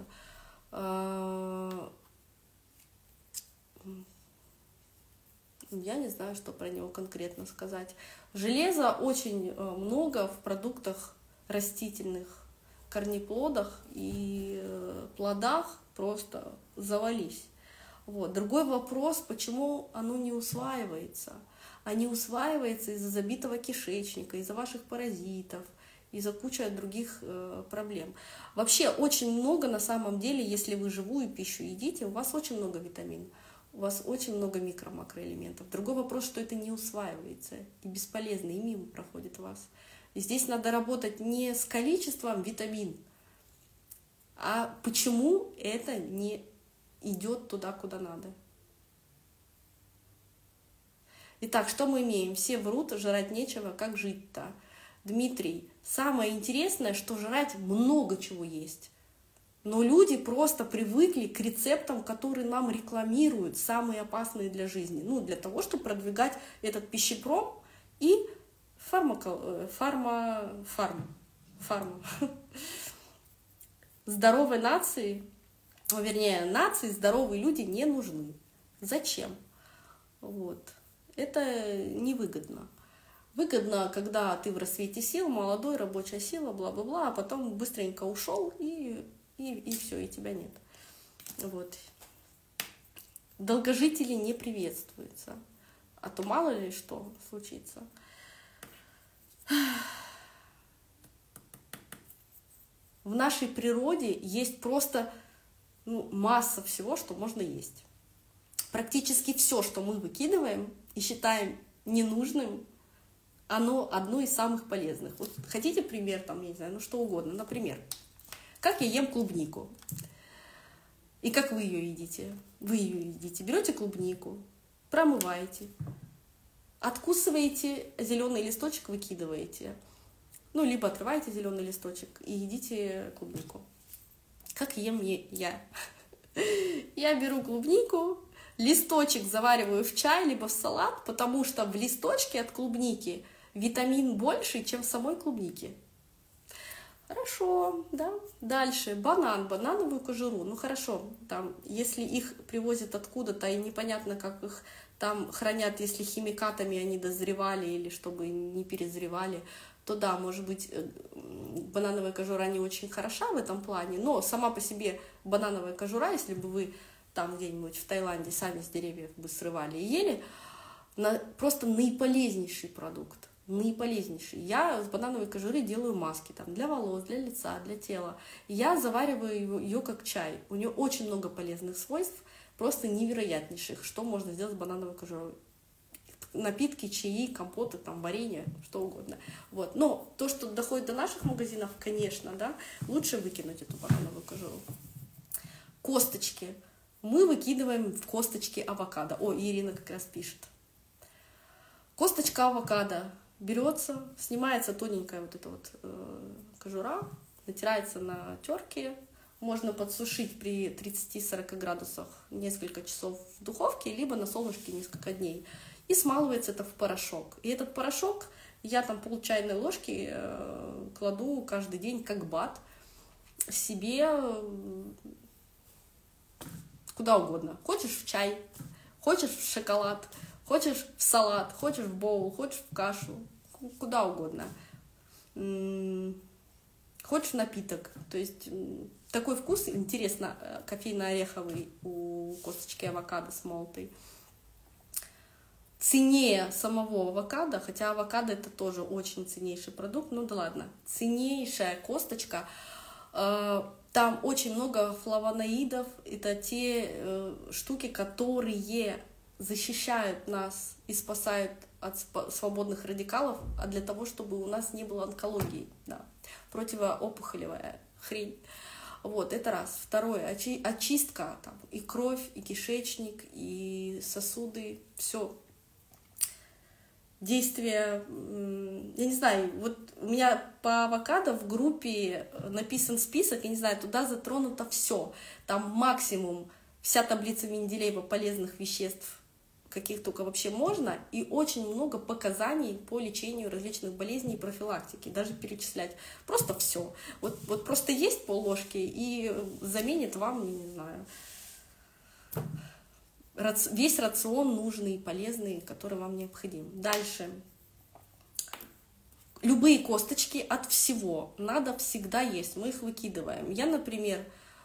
Speaker 1: Я не знаю, что про него конкретно сказать. Железа очень много в продуктах растительных, корнеплодах и плодах, просто завались. Вот. Другой вопрос, почему оно не усваивается. А не усваивается из-за забитого кишечника, из-за ваших паразитов, из-за кучи других э, проблем. Вообще очень много на самом деле, если вы живую пищу едите, у вас очень много витаминов, у вас очень много микро-макроэлементов. Другой вопрос, что это не усваивается и бесполезно, и мимо проходит вас. И здесь надо работать не с количеством витамин, а почему это не идет туда, куда надо. Итак, что мы имеем? Все врут, жрать нечего, как жить-то? Дмитрий, самое интересное, что жрать много чего есть. Но люди просто привыкли к рецептам, которые нам рекламируют, самые опасные для жизни. Ну, для того, чтобы продвигать этот пищепром и фармако... фарма... фарм... фарма. Здоровой нации, вернее, нации здоровые люди не нужны. Зачем? Вот. Это невыгодно. Выгодно, когда ты в расцвете сил, молодой, рабочая сила, бла-бла-бла, а потом быстренько ушел, и, и, и все, и тебя нет. Вот. Долгожители не приветствуются. А то мало ли что случится. В нашей природе есть просто ну, масса всего, что можно есть. Практически все, что мы выкидываем и считаем ненужным, оно одно из самых полезных. Вот хотите пример, там, я не знаю, ну что угодно. Например, как я ем клубнику. И как вы ее едите? Вы ее едите. Берете клубнику, промываете, откусываете зеленый листочек, выкидываете. Ну, либо отрываете зеленый листочек и едите клубнику. Как ем я? Я беру клубнику, листочек завариваю в чай, либо в салат, потому что в листочке от клубники витамин больше, чем в самой клубнике. Хорошо, да. Дальше. Банан, банановую кожуру. Ну хорошо, там, если их привозят откуда-то и непонятно, как их там хранят, если химикатами они дозревали или чтобы не перезревали, то да, может быть, банановая кожура не очень хороша в этом плане, но сама по себе банановая кожура, если бы вы там где-нибудь в Таиланде сами с деревьев бы срывали и ели, на, просто наиполезнейший продукт, наиполезнейший. Я с банановой кожуры делаю маски там, для волос, для лица, для тела. Я завариваю ее как чай. У нее очень много полезных свойств, просто невероятнейших, что можно сделать с банановой кожурой. напитки, чаи, компоты, там, варенье, что угодно. Вот. Но то, что доходит до наших магазинов, конечно, да, лучше выкинуть эту банановую кожуру. Косточки. Мы выкидываем в косточки авокадо. О, Ирина как раз пишет. Косточка авокадо берется, снимается тоненькая вот эта вот э, кожура, натирается на терке, можно подсушить при тридцати-сорока градусах несколько часов в духовке, либо на солнышке несколько дней. И смалывается это в порошок. И этот порошок я там пол чайной ложки э, кладу каждый день как бат себе э, куда угодно. Хочешь в чай, хочешь в шоколад, хочешь в салат, хочешь в боул, хочешь в кашу, куда угодно. Хочешь в напиток. То есть такой вкус, интересно, кофейно-ореховый у косточки авокадо смолотой. Ценнее самого авокадо, хотя авокадо это тоже очень ценнейший продукт, ну да ладно, ценнейшая косточка. Там очень много флавоноидов, это те э, штуки, которые защищают нас и спасают от свободных радикалов, а для того, чтобы у нас не было онкологии, да, противоопухолевая хрень. Вот, это раз. Второе, очи очистка, там, и кровь, и кишечник, и сосуды, все. Действие, я не знаю, вот у меня по авокадо в группе написан список, я не знаю, туда затронуто все. Там максимум вся таблица Менделеева полезных веществ, каких только вообще можно, и очень много показаний по лечению различных болезней и профилактики, даже перечислять. Просто все. Вот, вот просто есть пол-ложки и заменит вам, я не знаю, весь рацион нужный, полезный, который вам необходим. Дальше. Любые косточки от всего надо всегда есть. Мы их выкидываем. Я, например,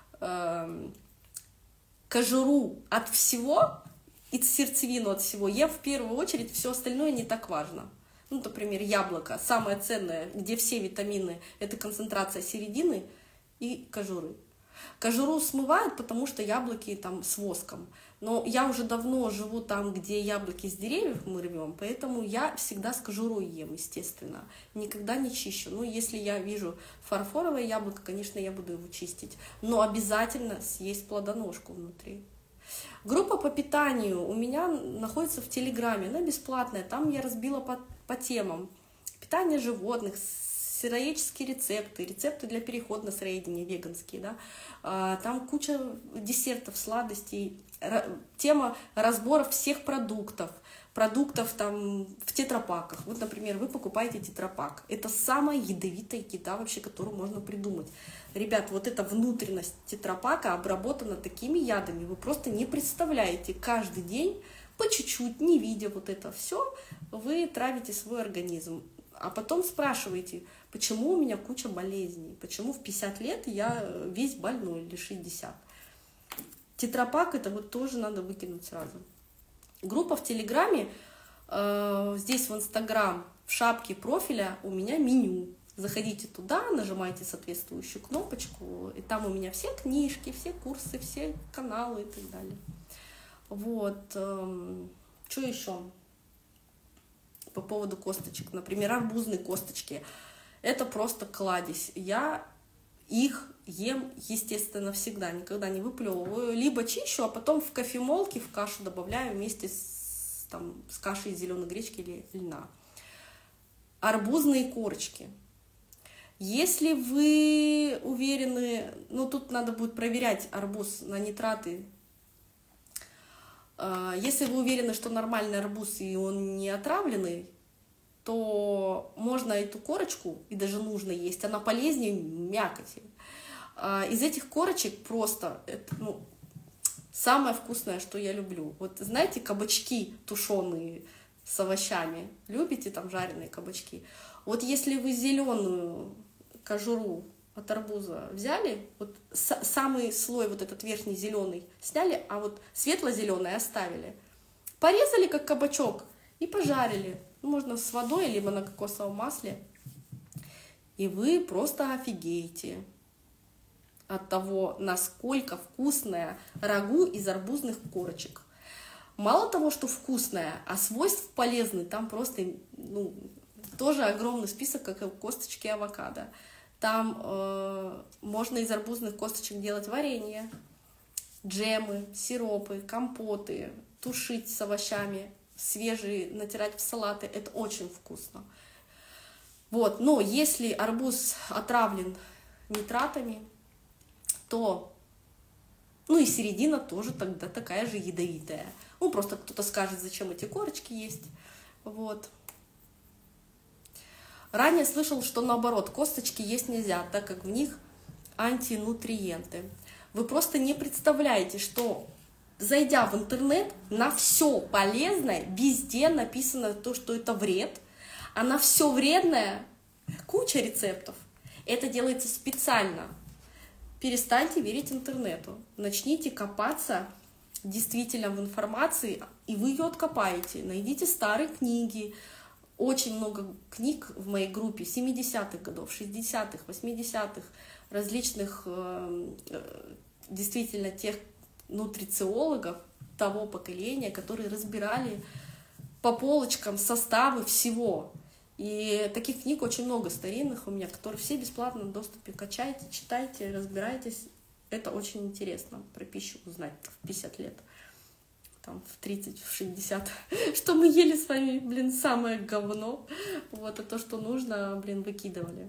Speaker 1: кожуру от всего и сердцевину от всего ем в первую очередь, все остальное не так важно. Ну, например, яблоко. Самое ценное, где все витамины, это концентрация середины и кожуры. Кожуру смывают, потому что яблоки там с воском. Но я уже давно живу там, где яблоки с деревьев мы рвем, поэтому я всегда с кожурой ем, естественно. Никогда не чищу. Ну, если я вижу фарфоровое яблоко, конечно, я буду его чистить. Но обязательно съесть плодоножку внутри. Группа по питанию у меня находится в Телеграме, она бесплатная. Там я разбила по, по темам. Питание животных, сыроедческие рецепты, рецепты для перехода на сыроедение, веганские, да. Там куча десертов, сладостей, тема разбора всех продуктов, продуктов там в тетрапаках. Вот, например, вы покупаете тетрапак. Это самая ядовитая еда вообще, которую можно придумать. Ребят, вот эта внутренность тетрапака обработана такими ядами, вы просто не представляете. Каждый день по чуть-чуть, не видя вот это все, вы травите свой организм. А потом спрашиваете, почему у меня куча болезней, почему в пятьдесят лет я весь больной или шестьдесят. Тетрапак это вот тоже надо выкинуть сразу. Группа в Телеграме, э, здесь в Инстаграм, в шапке профиля у меня меню. Заходите туда, нажимайте соответствующую кнопочку, и там у меня все книжки, все курсы, все каналы и так далее. Вот. Э, что еще? По поводу косточек, например, арбузные косточки. Это просто кладезь. Я их ем, естественно, всегда, никогда не выплевываю. Либо чищу, а потом в кофемолке в кашу добавляю вместе с, там, с кашей из зеленой гречки или льна. Арбузные корочки. Если вы уверены, ну тут надо будет проверять арбуз на нитраты. Если вы уверены, что нормальный арбуз и он не отравленный, то можно эту корочку, и даже нужно есть, она полезнее мякоти. Из этих корочек просто, это, ну, самое вкусное, что я люблю. Вот знаете, кабачки тушеные с овощами, любите там жареные кабачки? Вот если вы зеленую кожуру от арбуза взяли, вот самый слой, вот этот верхний зеленый сняли, а вот светло-зеленый оставили, порезали как кабачок и пожарили. Можно с водой, либо на кокосовом масле. И вы просто офигеете от того, насколько вкусное рагу из арбузных корочек. мало того, что вкусная, а свойств полезных там просто, ну, тоже огромный список, как и косточки авокадо. Там э, можно из арбузных косточек делать варенье, джемы, сиропы, компоты, тушить с овощами, свежие натирать в салаты. Это очень вкусно. Вот. Но если арбуз отравлен нитратами, то, ну и середина тоже тогда такая же ядовитая. Ну, просто кто-то скажет, зачем эти корочки есть. Вот. Ранее слышал, что наоборот, косточки есть нельзя, так как в них антинутриенты. Вы просто не представляете, что, зайдя в интернет, на все полезное везде написано то, что это вред, а на все вредное куча рецептов. Это делается специально. Перестаньте верить интернету, начните копаться действительно в информации, и вы ее откопаете. Найдите старые книги. Очень много книг в моей группе семидесятых годов, шестидесятых, восьмидесятых, различных действительно тех нутрициологов того поколения, которые разбирали по полочкам составы всего. И таких книг очень много старинных у меня, которые все бесплатно в доступе. Качайте, читайте, разбирайтесь. Это очень интересно про пищу узнать в пятьдесят лет. Там, в тридцать, в шестьдесят, что мы ели с вами, блин, самое говно, вот, а то, что нужно, блин, выкидывали.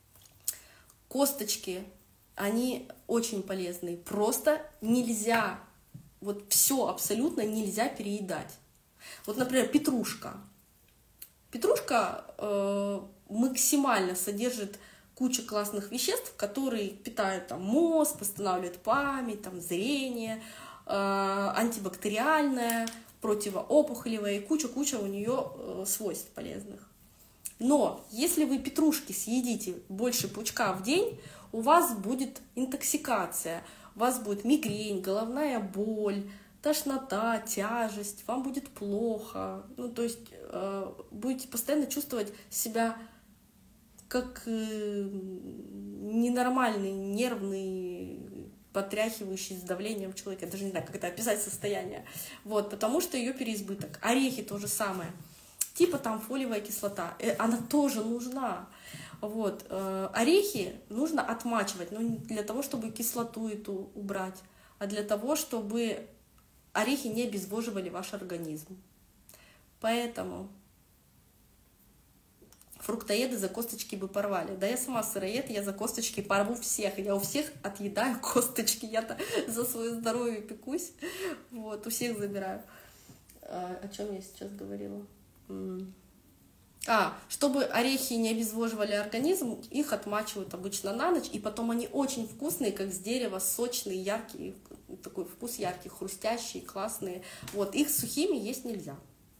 Speaker 1: Косточки, они очень полезные, просто нельзя, вот все абсолютно нельзя переедать. Вот, например, петрушка. Петрушка э, максимально содержит кучу классных веществ, которые питают там мозг, восстанавливают память, там, зрение, антибактериальная, противоопухолевая и куча-куча у нее свойств полезных. Но если вы петрушки съедите больше пучка в день, у вас будет интоксикация, у вас будет мигрень, головная боль, тошнота, тяжесть, вам будет плохо. Ну, то есть э, будете постоянно чувствовать себя как э, ненормальный, нервный, потряхивающий с давлением человека. Я даже не знаю, как это описать состояние. Вот, потому что ее переизбыток. Орехи то же самое. Типа там фолиевая кислота. Она тоже нужна. Вот. Орехи нужно отмачивать, но не для того, чтобы кислоту эту убрать, а для того, чтобы орехи не обезвоживали ваш организм. Поэтому фруктоеды за косточки бы порвали. Да я сама сыроед, я за косточки порву всех. Я у всех отъедаю косточки. Я-то за свое здоровье пекусь. Вот, у всех забираю. А, о чем я сейчас говорила? А, чтобы орехи не обезвоживали организм, их отмачивают обычно на ночь, и потом они очень вкусные, как с дерева, сочные, яркие, такой вкус яркий, хрустящие, классные. Вот, их сухими есть нельзя.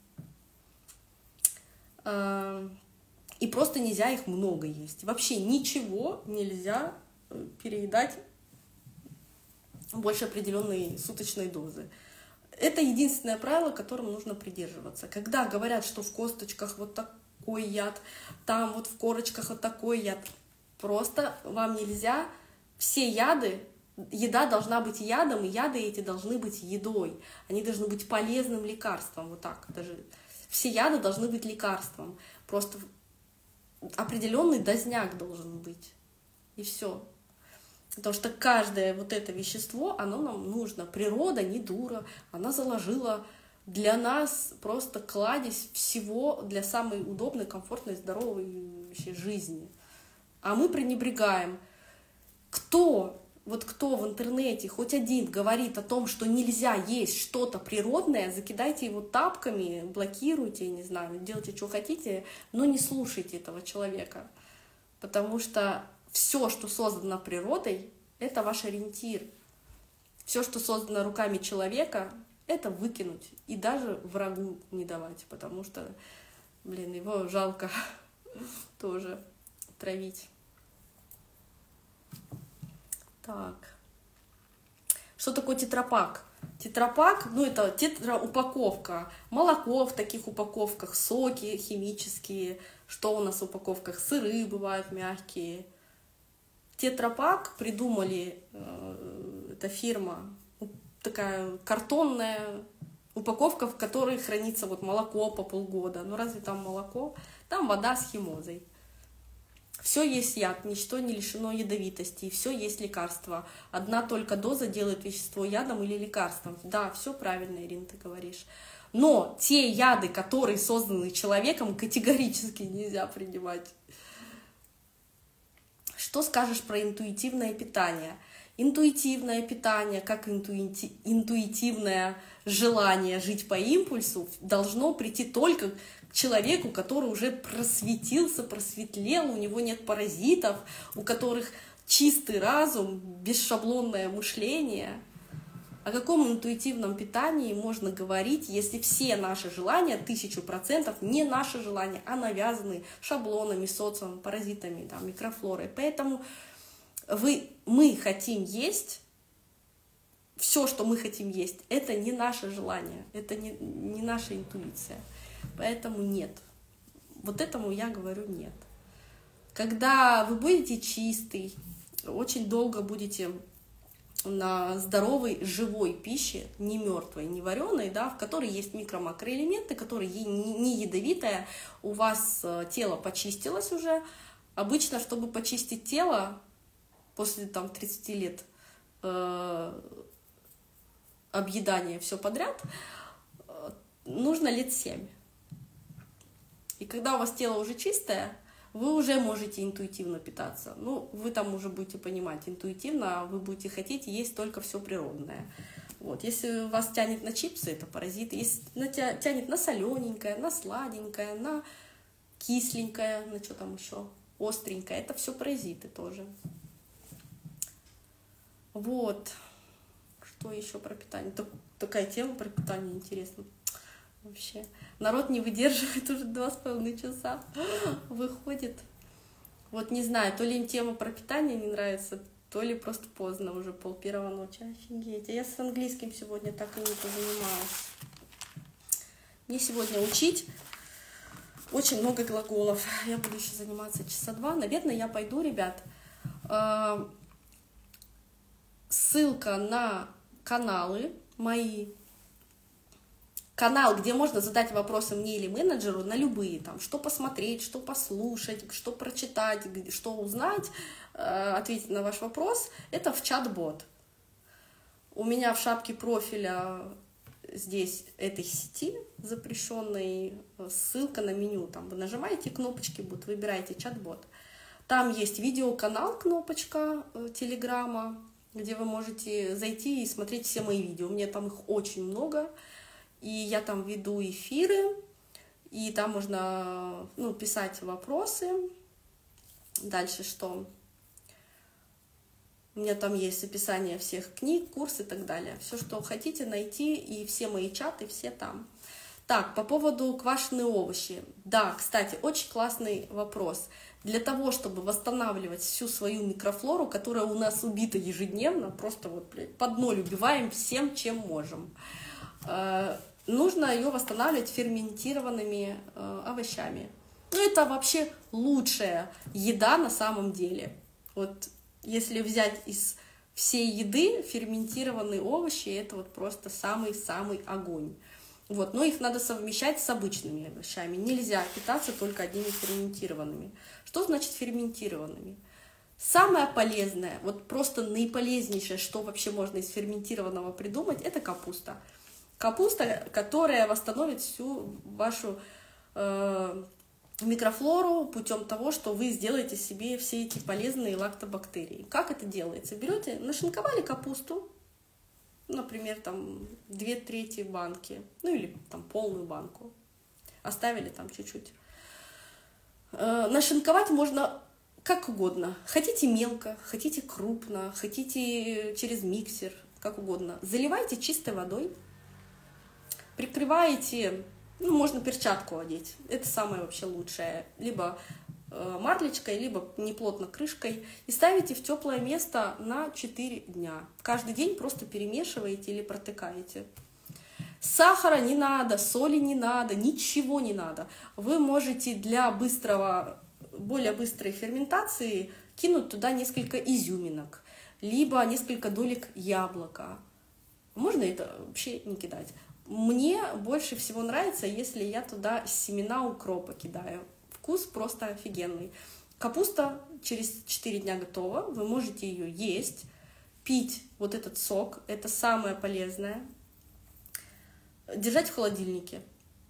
Speaker 1: И просто нельзя их много есть. Вообще ничего нельзя переедать больше определенной суточной дозы. Это единственное правило, которому нужно придерживаться. Когда говорят, что в косточках вот такой яд, там вот в корочках вот такой яд, просто вам нельзя. Все яды, еда должна быть ядом, и яды эти должны быть едой. Они должны быть полезным лекарством. Вот так даже. Все яды должны быть лекарством. Просто определенный дозняк должен быть. И все. Потому что каждое вот это вещество, оно нам нужно. Природа не дура. Она заложила для нас просто кладезь всего для самой удобной, комфортной, здоровой вообще жизни. А мы пренебрегаем. Кто, вот кто в интернете хоть один говорит о том, что нельзя есть что-то природное, закидайте его тапками, блокируйте, не знаю, делайте, что хотите, но не слушайте этого человека. Потому что все, что создано природой, это ваш ориентир. Все, что создано руками человека, это выкинуть. И даже врагу не давать, потому что, блин, его жалко тоже травить. Так. Что такое тетрапак? Тетрапак, ну это тетраупаковка. Молоко в таких упаковках, соки химические. Что у нас в упаковках? Сыры бывают мягкие. Тетрапак придумали, э, эта фирма, такая картонная упаковка, в которой хранится вот молоко по полгода. Ну разве там молоко? Там вода с химозой. Все есть яд, ничто не лишено ядовитости, все есть лекарство. Одна только доза делает вещество ядом или лекарством. Да, все правильно, Ирина, ты говоришь. Но те яды, которые созданы человеком, категорически нельзя принимать. Что скажешь про интуитивное питание? Интуитивное питание, как интуити... интуитивное желание жить по импульсу, должно прийти только к человеку, который уже просветился, просветлел, у него нет паразитов, у которых чистый разум, бесшаблонное мышление. О каком интуитивном питании можно говорить, если все наши желания, тысячу процентов, не наши желания, а навязаны шаблонами, социумом, паразитами, там, микрофлорой. Поэтому вы, мы хотим есть, все, что мы хотим есть, это не наше желание, это не, не наша интуиция. Поэтому нет. Вот этому я говорю нет. Когда вы будете чистый, очень долго будете на здоровой, живой пище, не мертвой, не вареной, да, в которой есть микро-макроэлементы, которые не ядовитая, у вас тело почистилось уже. Обычно, чтобы почистить тело после там, тридцати лет э, объедания все подряд, э, нужно лет семь. И когда у вас тело уже чистое, вы уже можете интуитивно питаться. Ну, вы там уже будете понимать, интуитивно вы будете хотеть есть только все природное. Вот. Если вас тянет на чипсы, это паразиты. Если тянет на солененькое, на сладенькое, на кисленькое, на что там еще, остренькое, это все паразиты тоже. Вот. Что еще про питание? Такая тема про питание интересная. Вообще. Народ не выдерживает уже два с половиной часа. Выходит. Вот не знаю, то ли им тема про питание не нравится, то ли просто поздно, уже пол первого ночи. Офигеть. А я с английским сегодня так и не позанималась. Мне сегодня учить очень много глаголов. Я буду еще заниматься часа два. Наверное, я пойду, ребят. Ссылка на каналы мои. Канал, где можно задать вопросы мне или менеджеру на любые, там, что посмотреть, что послушать, что прочитать, что узнать, ответить на ваш вопрос, это в чат-бот. У меня в шапке профиля здесь этой сети запрещенной ссылка на меню. Там вы нажимаете кнопочки, будут, выбираете чат-бот. Там есть видеоканал, кнопочка Телеграма, где вы можете зайти и смотреть все мои видео. У меня там их очень много. И я там веду эфиры, и там можно, ну, писать вопросы. Дальше что? У меня там есть описание всех книг, курс и так далее. Все, что хотите найти, и все мои чаты, все там. Так, по поводу квашеные овощи. Да, кстати, очень классный вопрос. Для того, чтобы восстанавливать всю свою микрофлору, которая у нас убита ежедневно, просто вот, блядь, под ноль убиваем всем, чем можем. Нужно ее восстанавливать ферментированными э, овощами. Ну, это вообще лучшая еда на самом деле. Вот если взять из всей еды ферментированные овощи, это вот просто самый-самый огонь. Вот, но их надо совмещать с обычными овощами. Нельзя питаться только одними ферментированными. Что значит ферментированными? Самое полезное, вот просто наиполезнейшее, что вообще можно из ферментированного придумать, это капуста. Капуста, которая восстановит всю вашу э, микрофлору путем того, что вы сделаете себе все эти полезные лактобактерии. Как это делается? Берете, нашинковали капусту, например, там две трети банки, ну или там полную банку, оставили там чуть-чуть. Э, нашинковать можно как угодно. Хотите мелко, хотите крупно, хотите через миксер, как угодно. Заливайте чистой водой. Прикрываете, ну, можно перчатку одеть, это самое вообще лучшее, либо э, марлечкой, либо неплотно крышкой, и ставите в теплое место на четыре дня. Каждый день просто перемешиваете или протыкаете. Сахара не надо, соли не надо, ничего не надо. Вы можете для быстрого, более быстрой ферментации кинуть туда несколько изюминок, либо несколько долек яблока. Можно это вообще не кидать. Мне больше всего нравится, если я туда семена укропа кидаю. Вкус просто офигенный. Капуста через четыре дня готова, вы можете ее есть, пить вот этот сок, это самое полезное. Держать в холодильнике.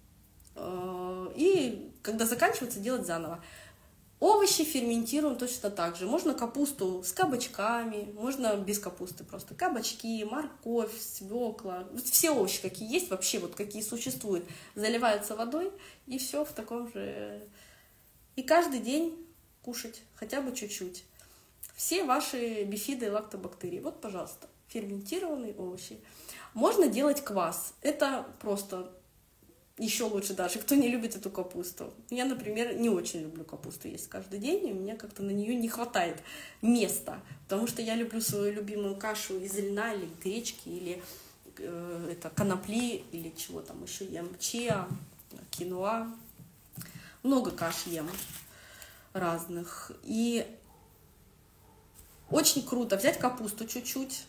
Speaker 1: И когда заканчивается, делать заново. Овощи ферментируем точно так же. Можно капусту с кабачками, можно без капусты просто. Кабачки, морковь, свекла. Все овощи, какие есть, вообще вот какие существуют, заливаются водой, и все в таком же... И каждый день кушать хотя бы чуть-чуть. Все ваши бифиды и лактобактерии. Вот, пожалуйста, ферментированные овощи. Можно делать квас. Это просто... Еще лучше даже, кто не любит эту капусту. Я, например, не очень люблю капусту есть каждый день, и у меня как-то на нее не хватает места, потому что я люблю свою любимую кашу из льна или гречки, или э, это конопли, или чего там еще ем, чиа, киноа. Много каш ем разных. И очень круто взять капусту чуть-чуть,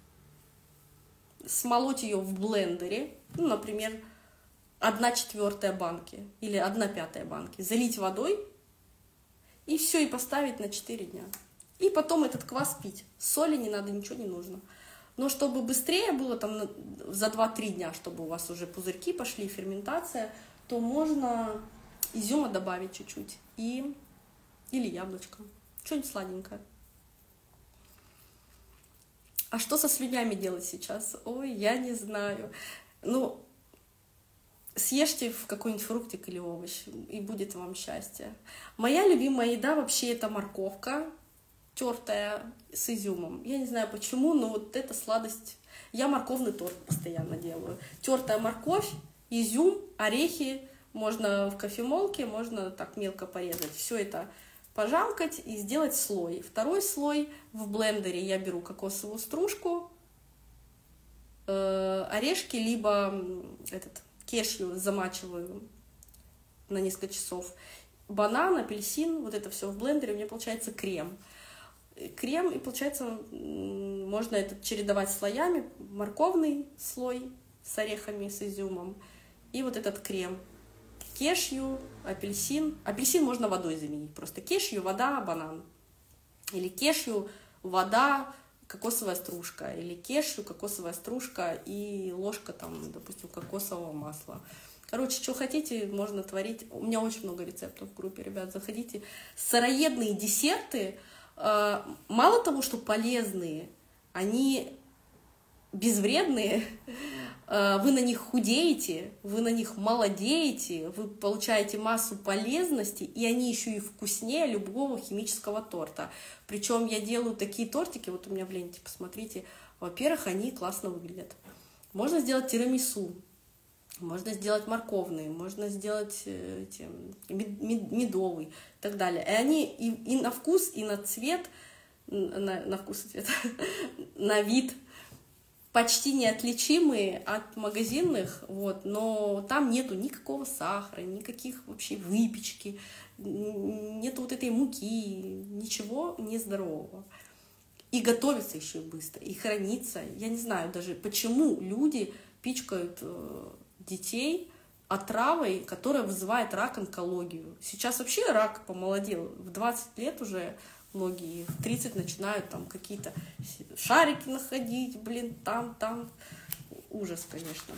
Speaker 1: смолоть ее в блендере, ну, например, одна четвертая банки или одна пятая банки, залить водой и все, и поставить на четыре дня. И потом этот квас пить. Соли не надо, ничего не нужно. Но чтобы быстрее было, там за два-три дня, чтобы у вас уже пузырьки пошли, ферментация, то можно изюма добавить чуть-чуть и... или яблочко. Что-нибудь сладенькое. А что со слюнями делать сейчас? Ой, я не знаю. Ну, съешьте в какой-нибудь фруктик или овощ, и будет вам счастье. Моя любимая еда вообще это морковка, тертая с изюмом. Я не знаю почему, но вот эта сладость... Я морковный торт постоянно делаю. Тертая морковь, изюм, орехи. Можно в кофемолке, можно так мелко порезать. Все это пожамкать и сделать слой. Второй слой в блендере я беру кокосовую стружку, э, орешки, либо этот... кешью замачиваю на несколько часов. Банан, апельсин, вот это все в блендере, у меня получается крем. Крем, и получается, можно это чередовать слоями. Морковный слой с орехами, с изюмом. И вот этот крем. Кешью, апельсин. Апельсин можно водой заменить. Просто кешью, вода, банан. Или кешью, вода, кокосовая стружка, или кешью, кокосовая стружка и ложка, там, допустим, кокосового масла. Короче, что хотите, можно творить. У меня очень много рецептов в группе, ребят, заходите. Сыроедные десерты, э, мало того, что полезные, они безвредные, э, вы на них худеете, вы на них молодеете, вы получаете массу полезности, и они еще и вкуснее любого химического торта. Причем я делаю такие тортики, вот у меня в ленте, посмотрите, во-первых, они классно выглядят. Можно сделать тирамису, можно сделать морковные, можно сделать э, эти, медовый и так далее. И они и, и на вкус, и на цвет, на, на вкус и цвет, на вид почти неотличимые от магазинных, вот, но там нету никакого сахара, никаких вообще выпечки, нету вот этой муки, ничего нездорового. И готовится еще быстро, и хранится. Я не знаю даже, почему люди пичкают детей отравой, которая вызывает рак, онкологию. Сейчас вообще рак помолодел, в двадцать лет уже многие, в тридцать начинают там какие-то шарики находить, блин, там, там. Ужас, конечно.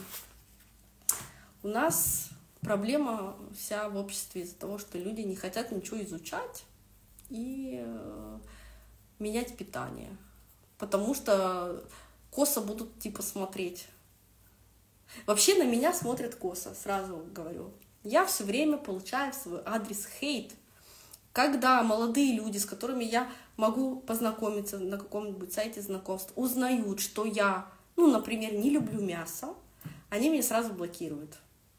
Speaker 1: У нас проблема вся в обществе из-за того, что люди не хотят ничего изучать и э, менять питание. Потому что косо будут типа смотреть. Вообще на меня смотрят косо, сразу говорю. Я все время получаю в свой адрес хейт. Когда молодые люди, с которыми я могу познакомиться на каком-нибудь сайте знакомств, узнают, что я, ну, например, не люблю мясо, они меня сразу блокируют.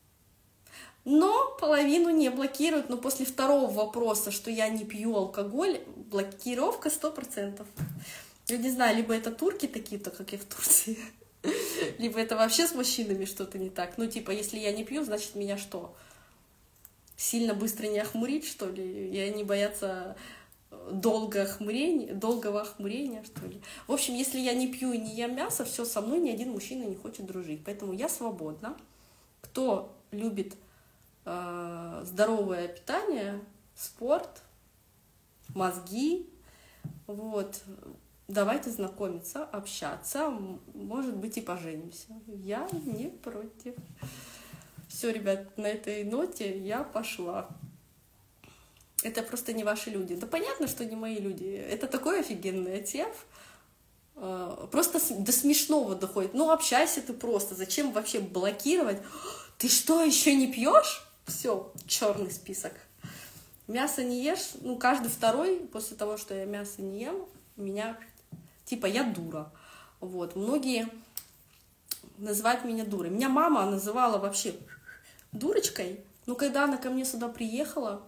Speaker 1: Но половину не блокируют, но после второго вопроса, что я не пью алкоголь, блокировка сто процентов. Я не знаю, либо это турки такие-то, как я в Турции, либо это вообще с мужчинами что-то не так. Ну, типа, если я не пью, значит, меня что? Сильно быстро не охмурить, что ли? И они боятся долгое охмурение, долгого охмурения, что ли. В общем, если я не пью и не ем мясо, все, со мной ни один мужчина не хочет дружить. Поэтому я свободна. Кто любит э, здоровое питание, спорт, мозги, вот, давайте знакомиться, общаться, может быть, и поженимся. Я не против. Все, ребят, на этой ноте я пошла. Это просто не ваши люди. Да понятно, что не мои люди. Это такой офигенный отец. Просто до смешного доходит. Ну, общайся ты просто. Зачем вообще блокировать? Ты что, еще не пьешь? Все, черный список. Мясо не ешь. Ну, каждый второй, после того, что я мясо не ем, меня, типа, я дура. Вот. Многие называют меня дурой. Меня мама называла вообще дурочкой. Но когда она ко мне сюда приехала,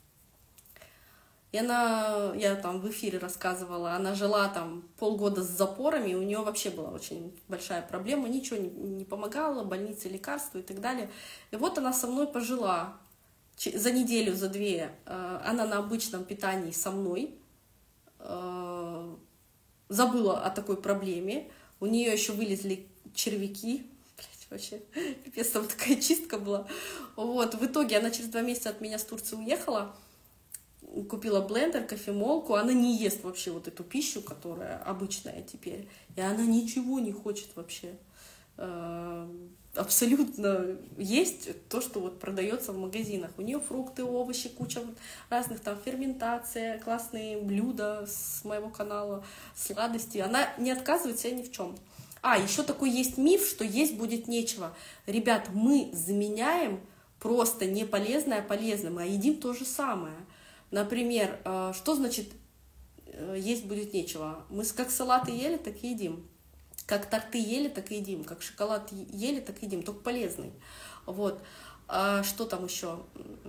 Speaker 1: и она, я там в эфире рассказывала, она жила там полгода с запорами, и у нее вообще была очень большая проблема, ничего не, не помогало, больницы, лекарства и так далее. И вот она со мной пожила за неделю, за две, она на обычном питании со мной, забыла о такой проблеме, у нее еще вылезли червяки, блять, вообще, пипец, там такая чистка была. Вот, в итоге она через два месяца от меня с Турции уехала, купила блендер, кофемолку, она не ест вообще вот эту пищу, которая обычная теперь, и она ничего не хочет вообще абсолютно есть то, что вот продается в магазинах. У нее фрукты, овощи, куча разных там ферментация, классные блюда с моего канала, сладости. Она не отказывает себе ни в чем. А, еще такой есть миф, что есть будет нечего. Ребят, мы заменяем просто неполезное полезным, а едим то же самое. Например, что значит есть будет нечего? Мы как салаты ели, так и едим. Как торты ели, так и едим. Как шоколад ели, так и едим. Только полезный. Вот. А что там еще?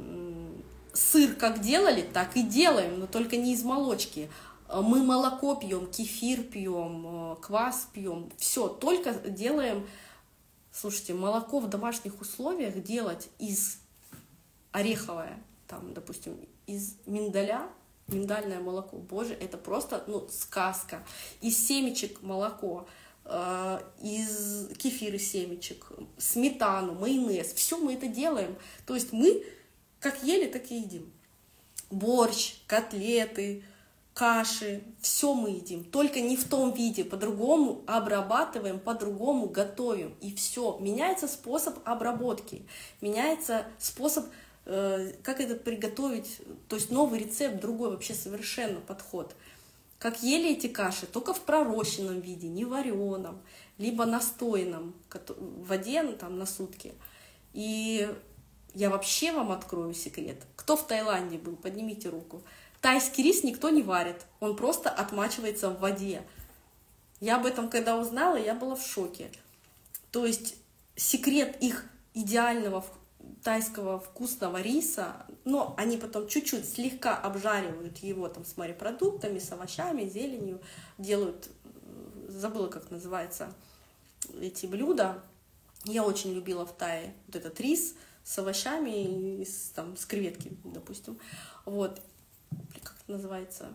Speaker 1: Сыр как делали, так и делаем, но только не из молочки. Мы молоко пьем, кефир пьем, квас пьем. Все, только делаем... Слушайте, молоко в домашних условиях делать из ореховое, там, допустим, из миндаля, миндальное молоко, боже, это просто, ну, сказка. Из семечек молоко, э, из кефира семечек, сметану, майонез, все мы это делаем. То есть мы как ели, так и едим. Борщ, котлеты, каши, все мы едим, только не в том виде, по-другому обрабатываем, по-другому готовим, и все. Меняется способ обработки, меняется способ, э, как это приготовить, то есть новый рецепт, другой вообще совершенно подход. Как ели эти каши, только в пророщенном виде, не вареном, либо настоянном, в воде там, на сутки. И я вообще вам открою секрет. Кто в Таиланде был, поднимите руку. Тайский рис никто не варит, он просто отмачивается в воде. Я об этом когда узнала, я была в шоке. То есть секрет их идеального тайского вкусного риса, но они потом чуть-чуть слегка обжаривают его там с морепродуктами, с овощами, зеленью, делают, забыла, как называется, эти блюда. Я очень любила в Тае вот этот рис с овощами, и с, там, с креветки, допустим. Вот. Как это называется?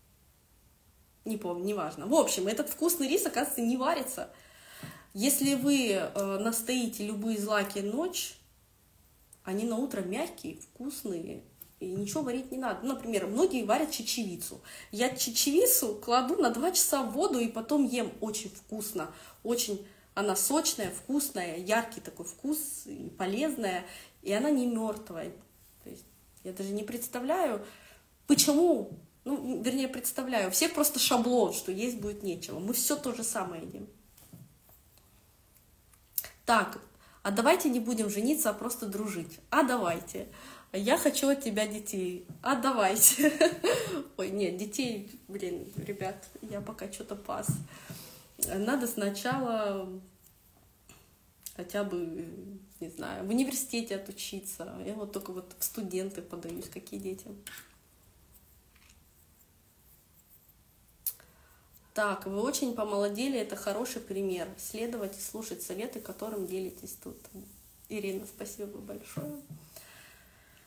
Speaker 1: Не помню, неважно. В общем, этот вкусный рис, оказывается, не варится. Если вы э, настоите любые злаки ночь, они на утро мягкие, вкусные, и ничего варить не надо. Например, многие варят чечевицу. Я чечевицу кладу на два часа в воду и потом ем. Очень вкусно, очень она сочная, вкусная, яркий такой вкус, и полезная, и она не мертвая. То есть я даже не представляю, почему, ну, вернее, представляю, у всех просто шаблон, что есть будет нечего. Мы все то же самое едим. Так, а давайте не будем жениться, а просто дружить. А давайте. Я хочу от тебя детей. А давайте. Ой, нет, детей, блин, ребят, я пока что-то пас. Надо сначала хотя бы, не знаю, в университете отучиться. Я вот только вот в студенты подаюсь. Какие дети? Так, вы очень помолодели, это хороший пример. Следовать и слушать советы, которым делитесь тут. Ирина, спасибо большое.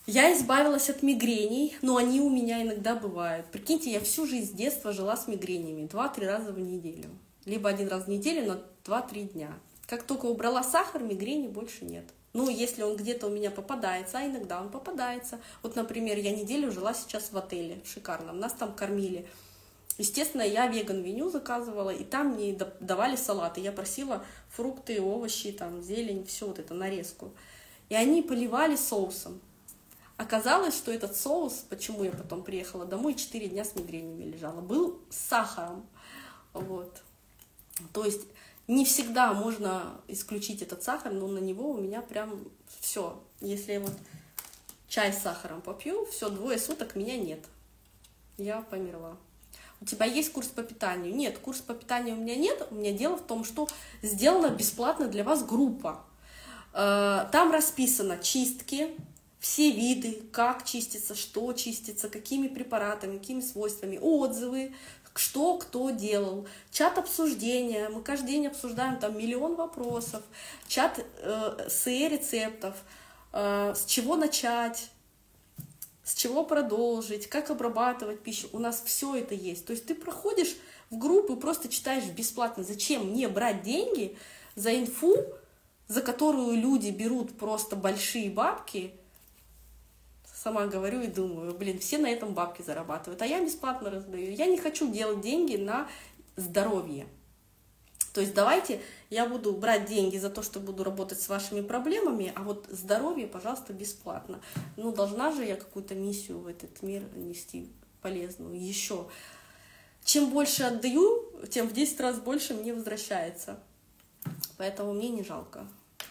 Speaker 1: Я избавилась от мигрений, но они у меня иногда бывают. Прикиньте, я всю жизнь с детства жила с мигренями, два-три раза в неделю. Либо один раз в неделю, но два-три дня. Как только убрала сахар, мигрени больше нет. Ну, если он где-то у меня попадается, а иногда он попадается. Вот, например, я неделю жила сейчас в отеле шикарном, нас там кормили. Естественно, я веган-меню заказывала, и там мне давали салаты. Я просила фрукты, овощи, там, зелень, все вот это, нарезку. И они поливали соусом. Оказалось, что этот соус, почему я потом приехала домой, четыре дня с мигренями лежала, был с сахаром. Вот. То есть не всегда можно исключить этот сахар, но на него у меня прям все. Если я вот чай с сахаром попью, все, двое суток меня нет. Я померла. У тебя есть курс по питанию? Нет, курс по питанию у меня нет. У меня дело в том, что сделана бесплатно для вас группа. Там расписано чистки, все виды, как чистится, что чистится, какими препаратами, какими свойствами, отзывы, что кто делал, чат обсуждения, мы каждый день обсуждаем там миллион вопросов, чат э, с рецептов, э, с чего начать, с чего продолжить, как обрабатывать пищу, у нас все это есть. То есть ты проходишь в группу и просто читаешь бесплатно. Зачем мне брать деньги за инфу, за которую люди берут просто большие бабки? Сама говорю и думаю, блин, все на этом бабки зарабатывают, а я бесплатно раздаю. Я не хочу делать деньги на здоровье. То есть давайте я буду брать деньги за то, что буду работать с вашими проблемами, а вот здоровье, пожалуйста, бесплатно. Ну, должна же я какую-то миссию в этот мир нести полезную еще. Чем больше отдаю, тем в десять раз больше мне возвращается. Поэтому мне не жалко.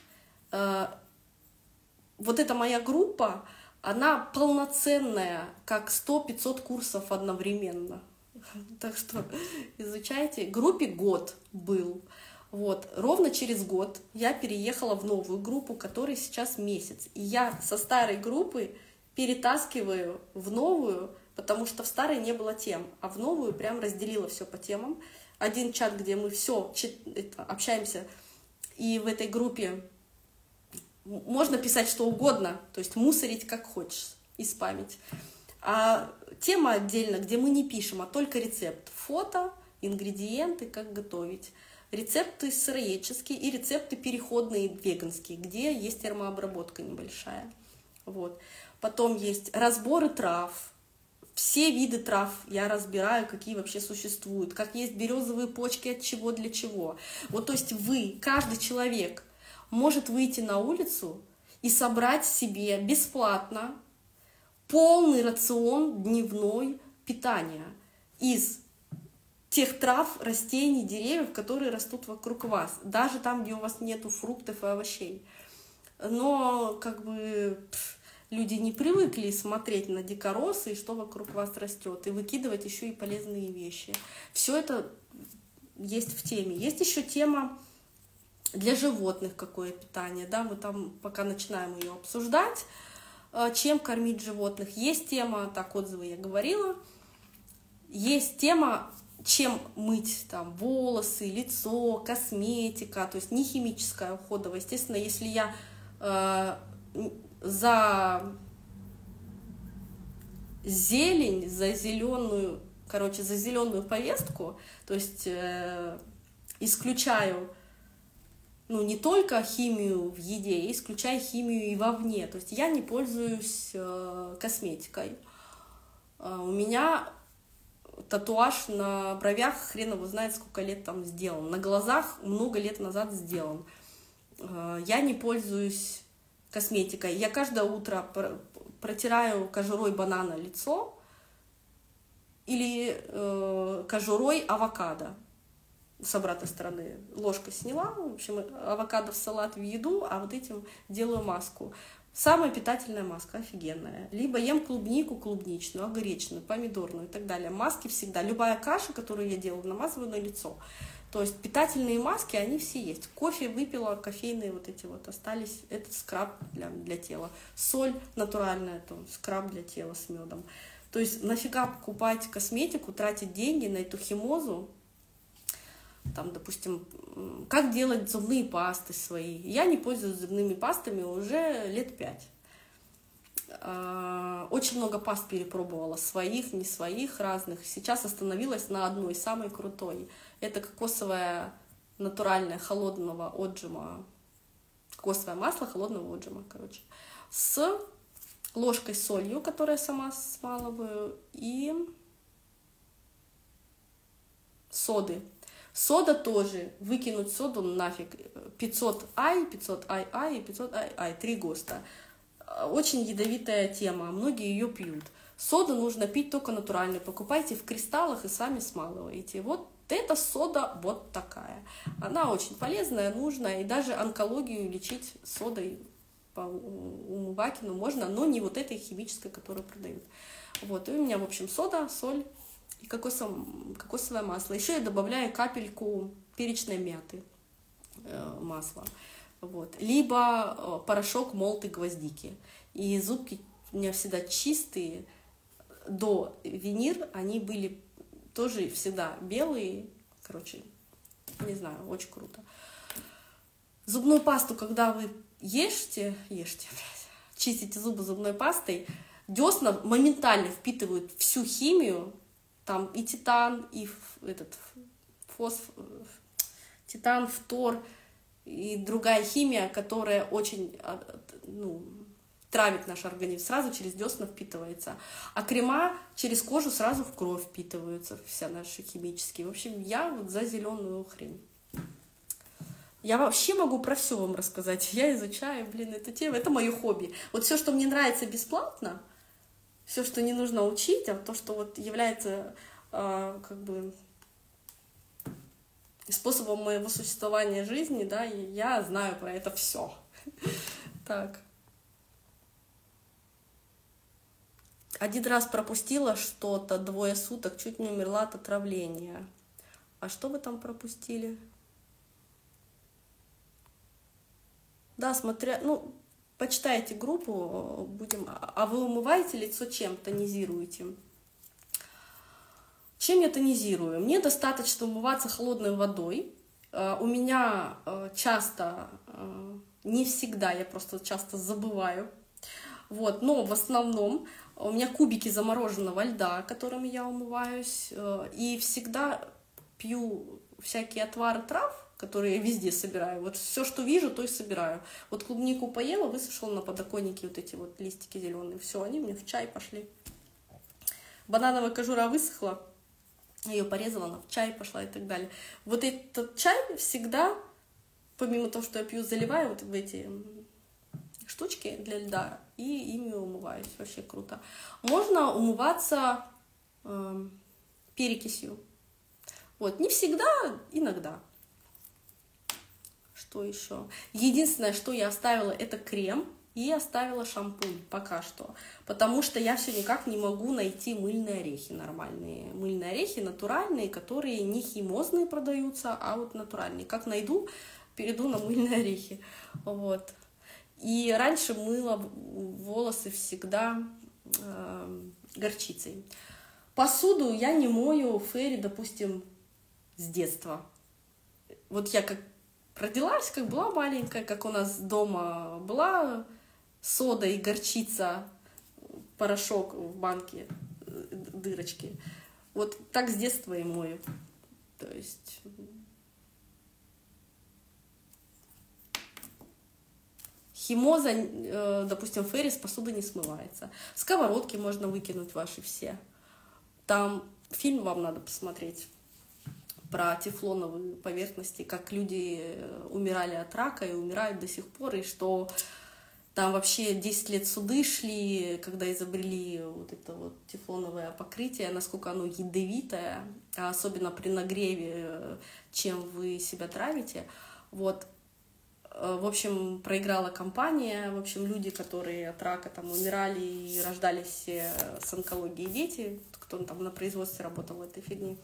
Speaker 1: Вот эта моя группа, она полноценная, как сто-пятьсот курсов одновременно. Так что изучайте. Группе год был. Вот. Ровно через год я переехала в новую группу, которой сейчас месяц. И я со старой группы перетаскиваю в новую, потому что в старой не было тем, а в новую прям разделила все по темам. Один чат, где мы все общаемся, и в этой группе можно писать что угодно, то есть мусорить как хочешь и спамить. А тема отдельно, где мы не пишем, а только рецепт. Фото, ингредиенты, как готовить. Рецепты сыроедческие и рецепты переходные, веганские, где есть термообработка небольшая. Вот. Потом есть разборы трав. Все виды трав я разбираю, какие вообще существуют. Как есть березовые почки, от чего, для чего. Вот, то есть вы, каждый человек, может выйти на улицу и собрать себе бесплатно полный рацион дневной питания из тех трав, растений, деревьев, которые растут вокруг вас, даже там, где у вас нету фруктов и овощей. Но как бы пф, люди не привыкли смотреть на дикоросы и что вокруг вас растет, и выкидывать еще и полезные вещи. Все это есть в теме. Есть еще тема для животных, какое питание, да, мы там пока начинаем ее обсуждать, чем кормить животных. Есть тема, так, отзывы я говорила, есть тема, чем мыть там волосы, лицо, косметика, то есть не химическая уходовая. Естественно, если я э, за зелень, за зеленую, короче, за зеленую повестку, то есть э, исключаю, ну, не только химию в еде, я исключаю химию и вовне. То есть я не пользуюсь э, косметикой. Э, у меня татуаж на бровях, хрен его знает, сколько лет там сделан. На глазах много лет назад сделан. Э, я не пользуюсь косметикой. Я каждое утро протираю кожурой банана лицо или э, кожурой авокадо. С обратной стороны ложкой сняла, в общем, авокадо в салат, в еду, а вот этим делаю маску. Самая питательная маска, офигенная. Либо ем клубнику клубничную, огуречную, помидорную и так далее. Маски всегда, любая каша, которую я делаю, намазываю на лицо. То есть питательные маски, они все есть. Кофе выпила, кофейные вот эти вот остались, это скраб для, для тела. Соль натуральная, то скраб для тела с медом. То есть нафига покупать косметику, тратить деньги на эту химозу? Там, допустим, как делать зубные пасты свои. Я не пользуюсь зубными пастами уже лет пять. Очень много паст перепробовала, своих, не своих, разных. Сейчас остановилась на одной, самой крутой. Это кокосовое натуральное холодного отжима, кокосовое масло холодного отжима, короче, с ложкой солью, которую я сама смалываю, и соды. Сода тоже, выкинуть соду нафиг. пятьсот ай, пятьсот ай ай и пятьсот ай ай, три ГОСТа. Очень ядовитая тема, многие ее пьют. Соду нужно пить только натуральную, покупайте в кристаллах и сами смалываете. Вот эта сода вот такая. Она очень полезная, нужная, и даже онкологию лечить содой по Умывакину можно, но не вот этой химической, которую продают. Вот, и у меня, в общем, сода, соль и кокосовое, кокосовое масло. Еще я добавляю капельку перечной мяты э, масла. Вот. Либо э, порошок молотой гвоздики. И зубки у меня всегда чистые. До Винир они были тоже всегда белые. Короче, не знаю, очень круто. Зубную пасту, когда вы ешьте, ешьте, блядь, чистите зубы зубной пастой, десна моментально впитывают всю химию. Там и титан, и этот фосфор, титан, фтор, и другая химия, которая очень, ну, травит наш организм, сразу через десна впитывается. А крема через кожу сразу в кровь впитываются, вся наши химические. В общем, я вот за зеленую хрень. Я вообще могу про все вам рассказать. Я изучаю, блин, эту тему. Это мое хобби. Вот все, что мне нравится бесплатно, все, что не нужно учить, а то, что вот является э, как бы способом моего существования жизни, да, и я знаю про это все. Так. Один раз пропустила что-то, двое суток, чуть не умерла от отравления. А что вы там пропустили? Да, смотря, ну, почитайте группу, будем. А вы умываете лицо чем? Тонизируете? Чем я тонизирую? Мне достаточно умываться холодной водой. У меня часто, не всегда, я просто часто забываю. Вот, но в основном у меня кубики замороженного льда, которыми я умываюсь. И всегда пью всякие отвары трав, которые я везде собираю. Вот все, что вижу, то и собираю. Вот клубнику поела, высушила на подоконнике вот эти вот листики зеленые. Все, они мне в чай пошли. Банановая кожура высохла, ее порезала, она в чай пошла и так далее. Вот этот чай всегда, помимо того, что я пью, заливаю вот в эти штучки для льда и ими умываюсь. Вообще круто. Можно умываться э, перекисью. Вот, не всегда, иногда. Что еще? Единственное, что я оставила, это крем и оставила шампунь пока что. Потому что я все никак не могу найти мыльные орехи нормальные. Мыльные орехи натуральные, которые не химозные продаются, а вот натуральные. Как найду, перейду на мыльные орехи. Вот. И раньше мыла волосы всегда э, горчицей. Посуду я не мою фейри, допустим, с детства. Вот я как родилась, как была маленькая, как у нас дома была сода и горчица, порошок в банке, дырочки. Вот так с детства и мою. То есть химоза, допустим, фейри с посуды не смывается. Сковородки можно выкинуть ваши все. Там фильм вам надо посмотреть про тефлоновые поверхности, как люди умирали от рака и умирают до сих пор, и что там вообще десять лет суды шли, когда изобрели вот это вот тефлоновое покрытие, насколько оно ядовитое, особенно при нагреве, чем вы себя травите. Вот. В общем, проиграла компания, в общем, люди, которые от рака там умирали и рождались с онкологией дети, кто там на производстве работал в этой фигне.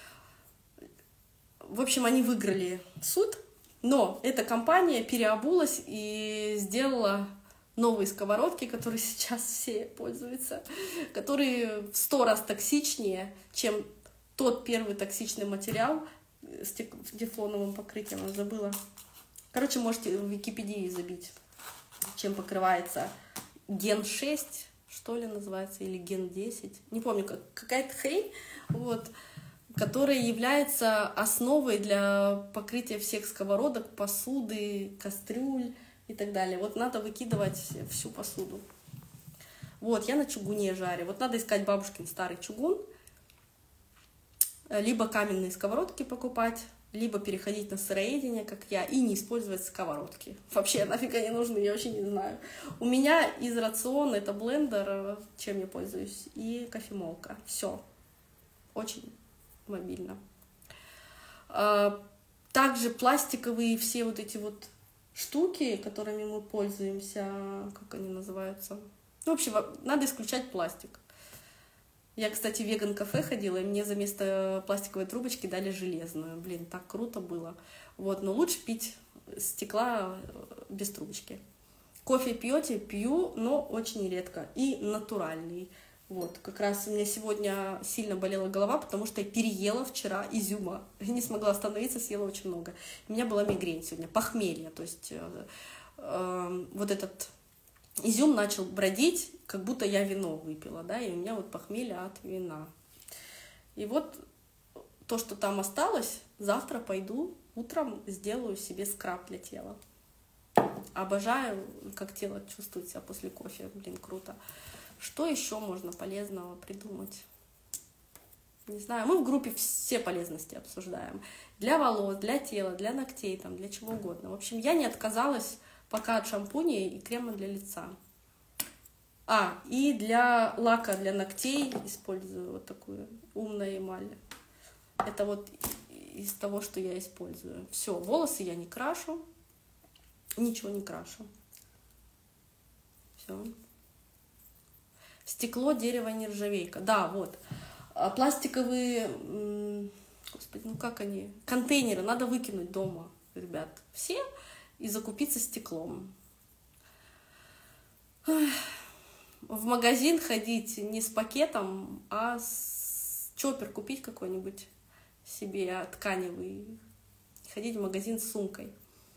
Speaker 1: В общем, они выиграли суд, но эта компания переобулась и сделала новые сковородки, которые сейчас все пользуются, которые в сто раз токсичнее, чем тот первый токсичный материал с тефлоновым покрытием. Я забыла. Короче, можете в Википедии забить, чем покрывается ген шесть что ли, называется, или ген десять, не помню, как, какая-то хрень, вот, которая является основой для покрытия всех сковородок, посуды, кастрюль и так далее. Вот надо выкидывать всю посуду. Вот, я на чугуне жарю. Вот надо искать бабушкин старый чугун, либо каменные сковородки покупать, либо переходить на сыроедение, как я, и не использовать сковородки. Вообще нафиг они нужны, я вообще не знаю. У меня из рациона это блендер, чем я пользуюсь, и кофемолка. Все. Очень мобильно. Также пластиковые все вот эти вот штуки, которыми мы пользуемся, как они называются. В общем, надо исключать пластик. Я, кстати, в веган-кафе ходила, и мне за место пластиковой трубочки дали железную. Блин, так круто было. Вот, но лучше пить стекла без трубочки. Кофе пьете? Пью, но очень редко. И натуральный. Вот, как раз у меня сегодня сильно болела голова, потому что я переела вчера изюма. Я не смогла остановиться, съела очень много. У меня была мигрень сегодня, похмелье. То есть э, э, вот этот изюм начал бродить, как будто я вино выпила, да, и у меня вот похмелье от вина. И вот то, что там осталось, завтра пойду, утром сделаю себе скраб для тела. Обожаю, как тело чувствует себя после кофе, блин, круто. Что еще можно полезного придумать? Не знаю, мы в группе все полезности обсуждаем. Для волос, для тела, для ногтей, там, для чего угодно. В общем, я не отказалась пока от шампуня и крема для лица. А, и для лака для ногтей использую вот такую умную эмаль. Это вот из того, что я использую. Все, волосы я не крашу, ничего не крашу. Все. Стекло, дерево, нержавейка. Да, вот. Пластиковые, господи, ну как они? Контейнеры надо выкинуть дома, ребят. Все. И закупиться стеклом. В магазин ходить не с пакетом, а с чоппер купить какой-нибудь себе тканевый. Ходить в магазин с сумкой.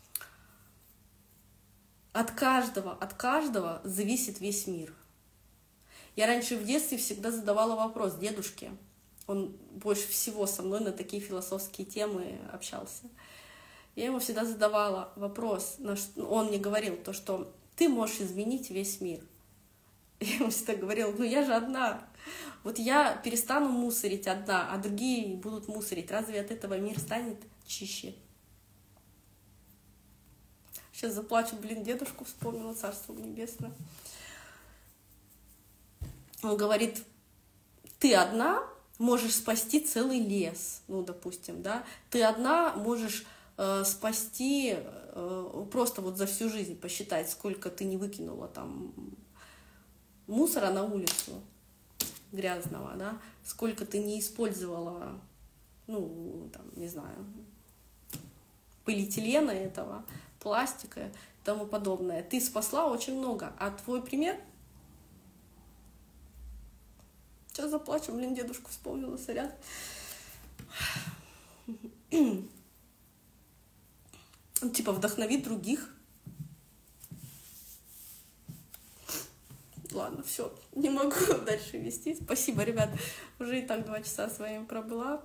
Speaker 1: От каждого, от каждого зависит весь мир. Я раньше в детстве всегда задавала вопрос дедушке. Он больше всего со мной на такие философские темы общался. Я ему всегда задавала вопрос. Он мне говорил то, что ты можешь изменить весь мир. Я ему всегда говорила, ну я же одна. Вот я перестану мусорить одна, а другие будут мусорить. Разве от этого мир станет чище? Сейчас заплачу, блин, дедушку вспомнила, царство небесное. Он говорит, ты одна можешь спасти целый лес, ну, допустим, да, ты одна можешь э, спасти, э, просто вот за всю жизнь посчитать, сколько ты не выкинула там мусора на улицу грязного, да, сколько ты не использовала, ну, там, не знаю, полиэтилена этого, пластика и тому подобное. Ты спасла очень много, а твой пример... Сейчас заплачу, блин, дедушку вспомнила, сорян. Типа вдохновит других. Ладно, все, не могу дальше вести. Спасибо, ребят. Уже и так два часа с вами пробыла.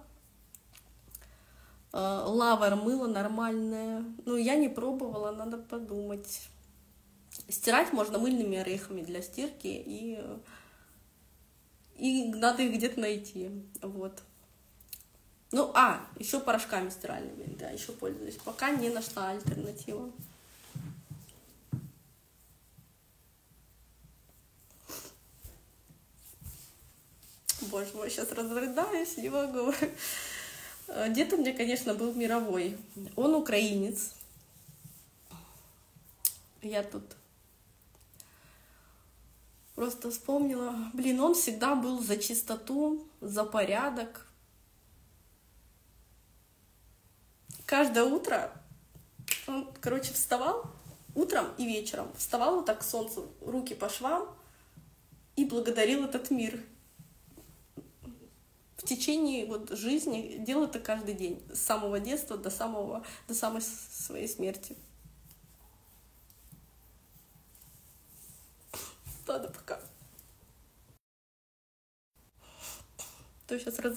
Speaker 1: Лавар, мыло нормальное. Ну, я не пробовала, надо подумать. Стирать можно мыльными орехами для стирки, и, и надо их где-то найти. Вот. Ну, а, еще порошками стиральными, да, еще пользуюсь. Пока не нашла альтернативу. Боже мой, сейчас разрыдаюсь, не могу. Дед у меня, конечно, был мировой. Он украинец. Я тут просто вспомнила. Блин, он всегда был за чистоту, за порядок. Каждое утро он, короче, вставал утром и вечером. Вставал вот так к солнцу, руки по швам и благодарил этот мир. В течение вот жизни делал это каждый день, с самого детства до, самого, до самой своей смерти. Ладно, пока. что сейчас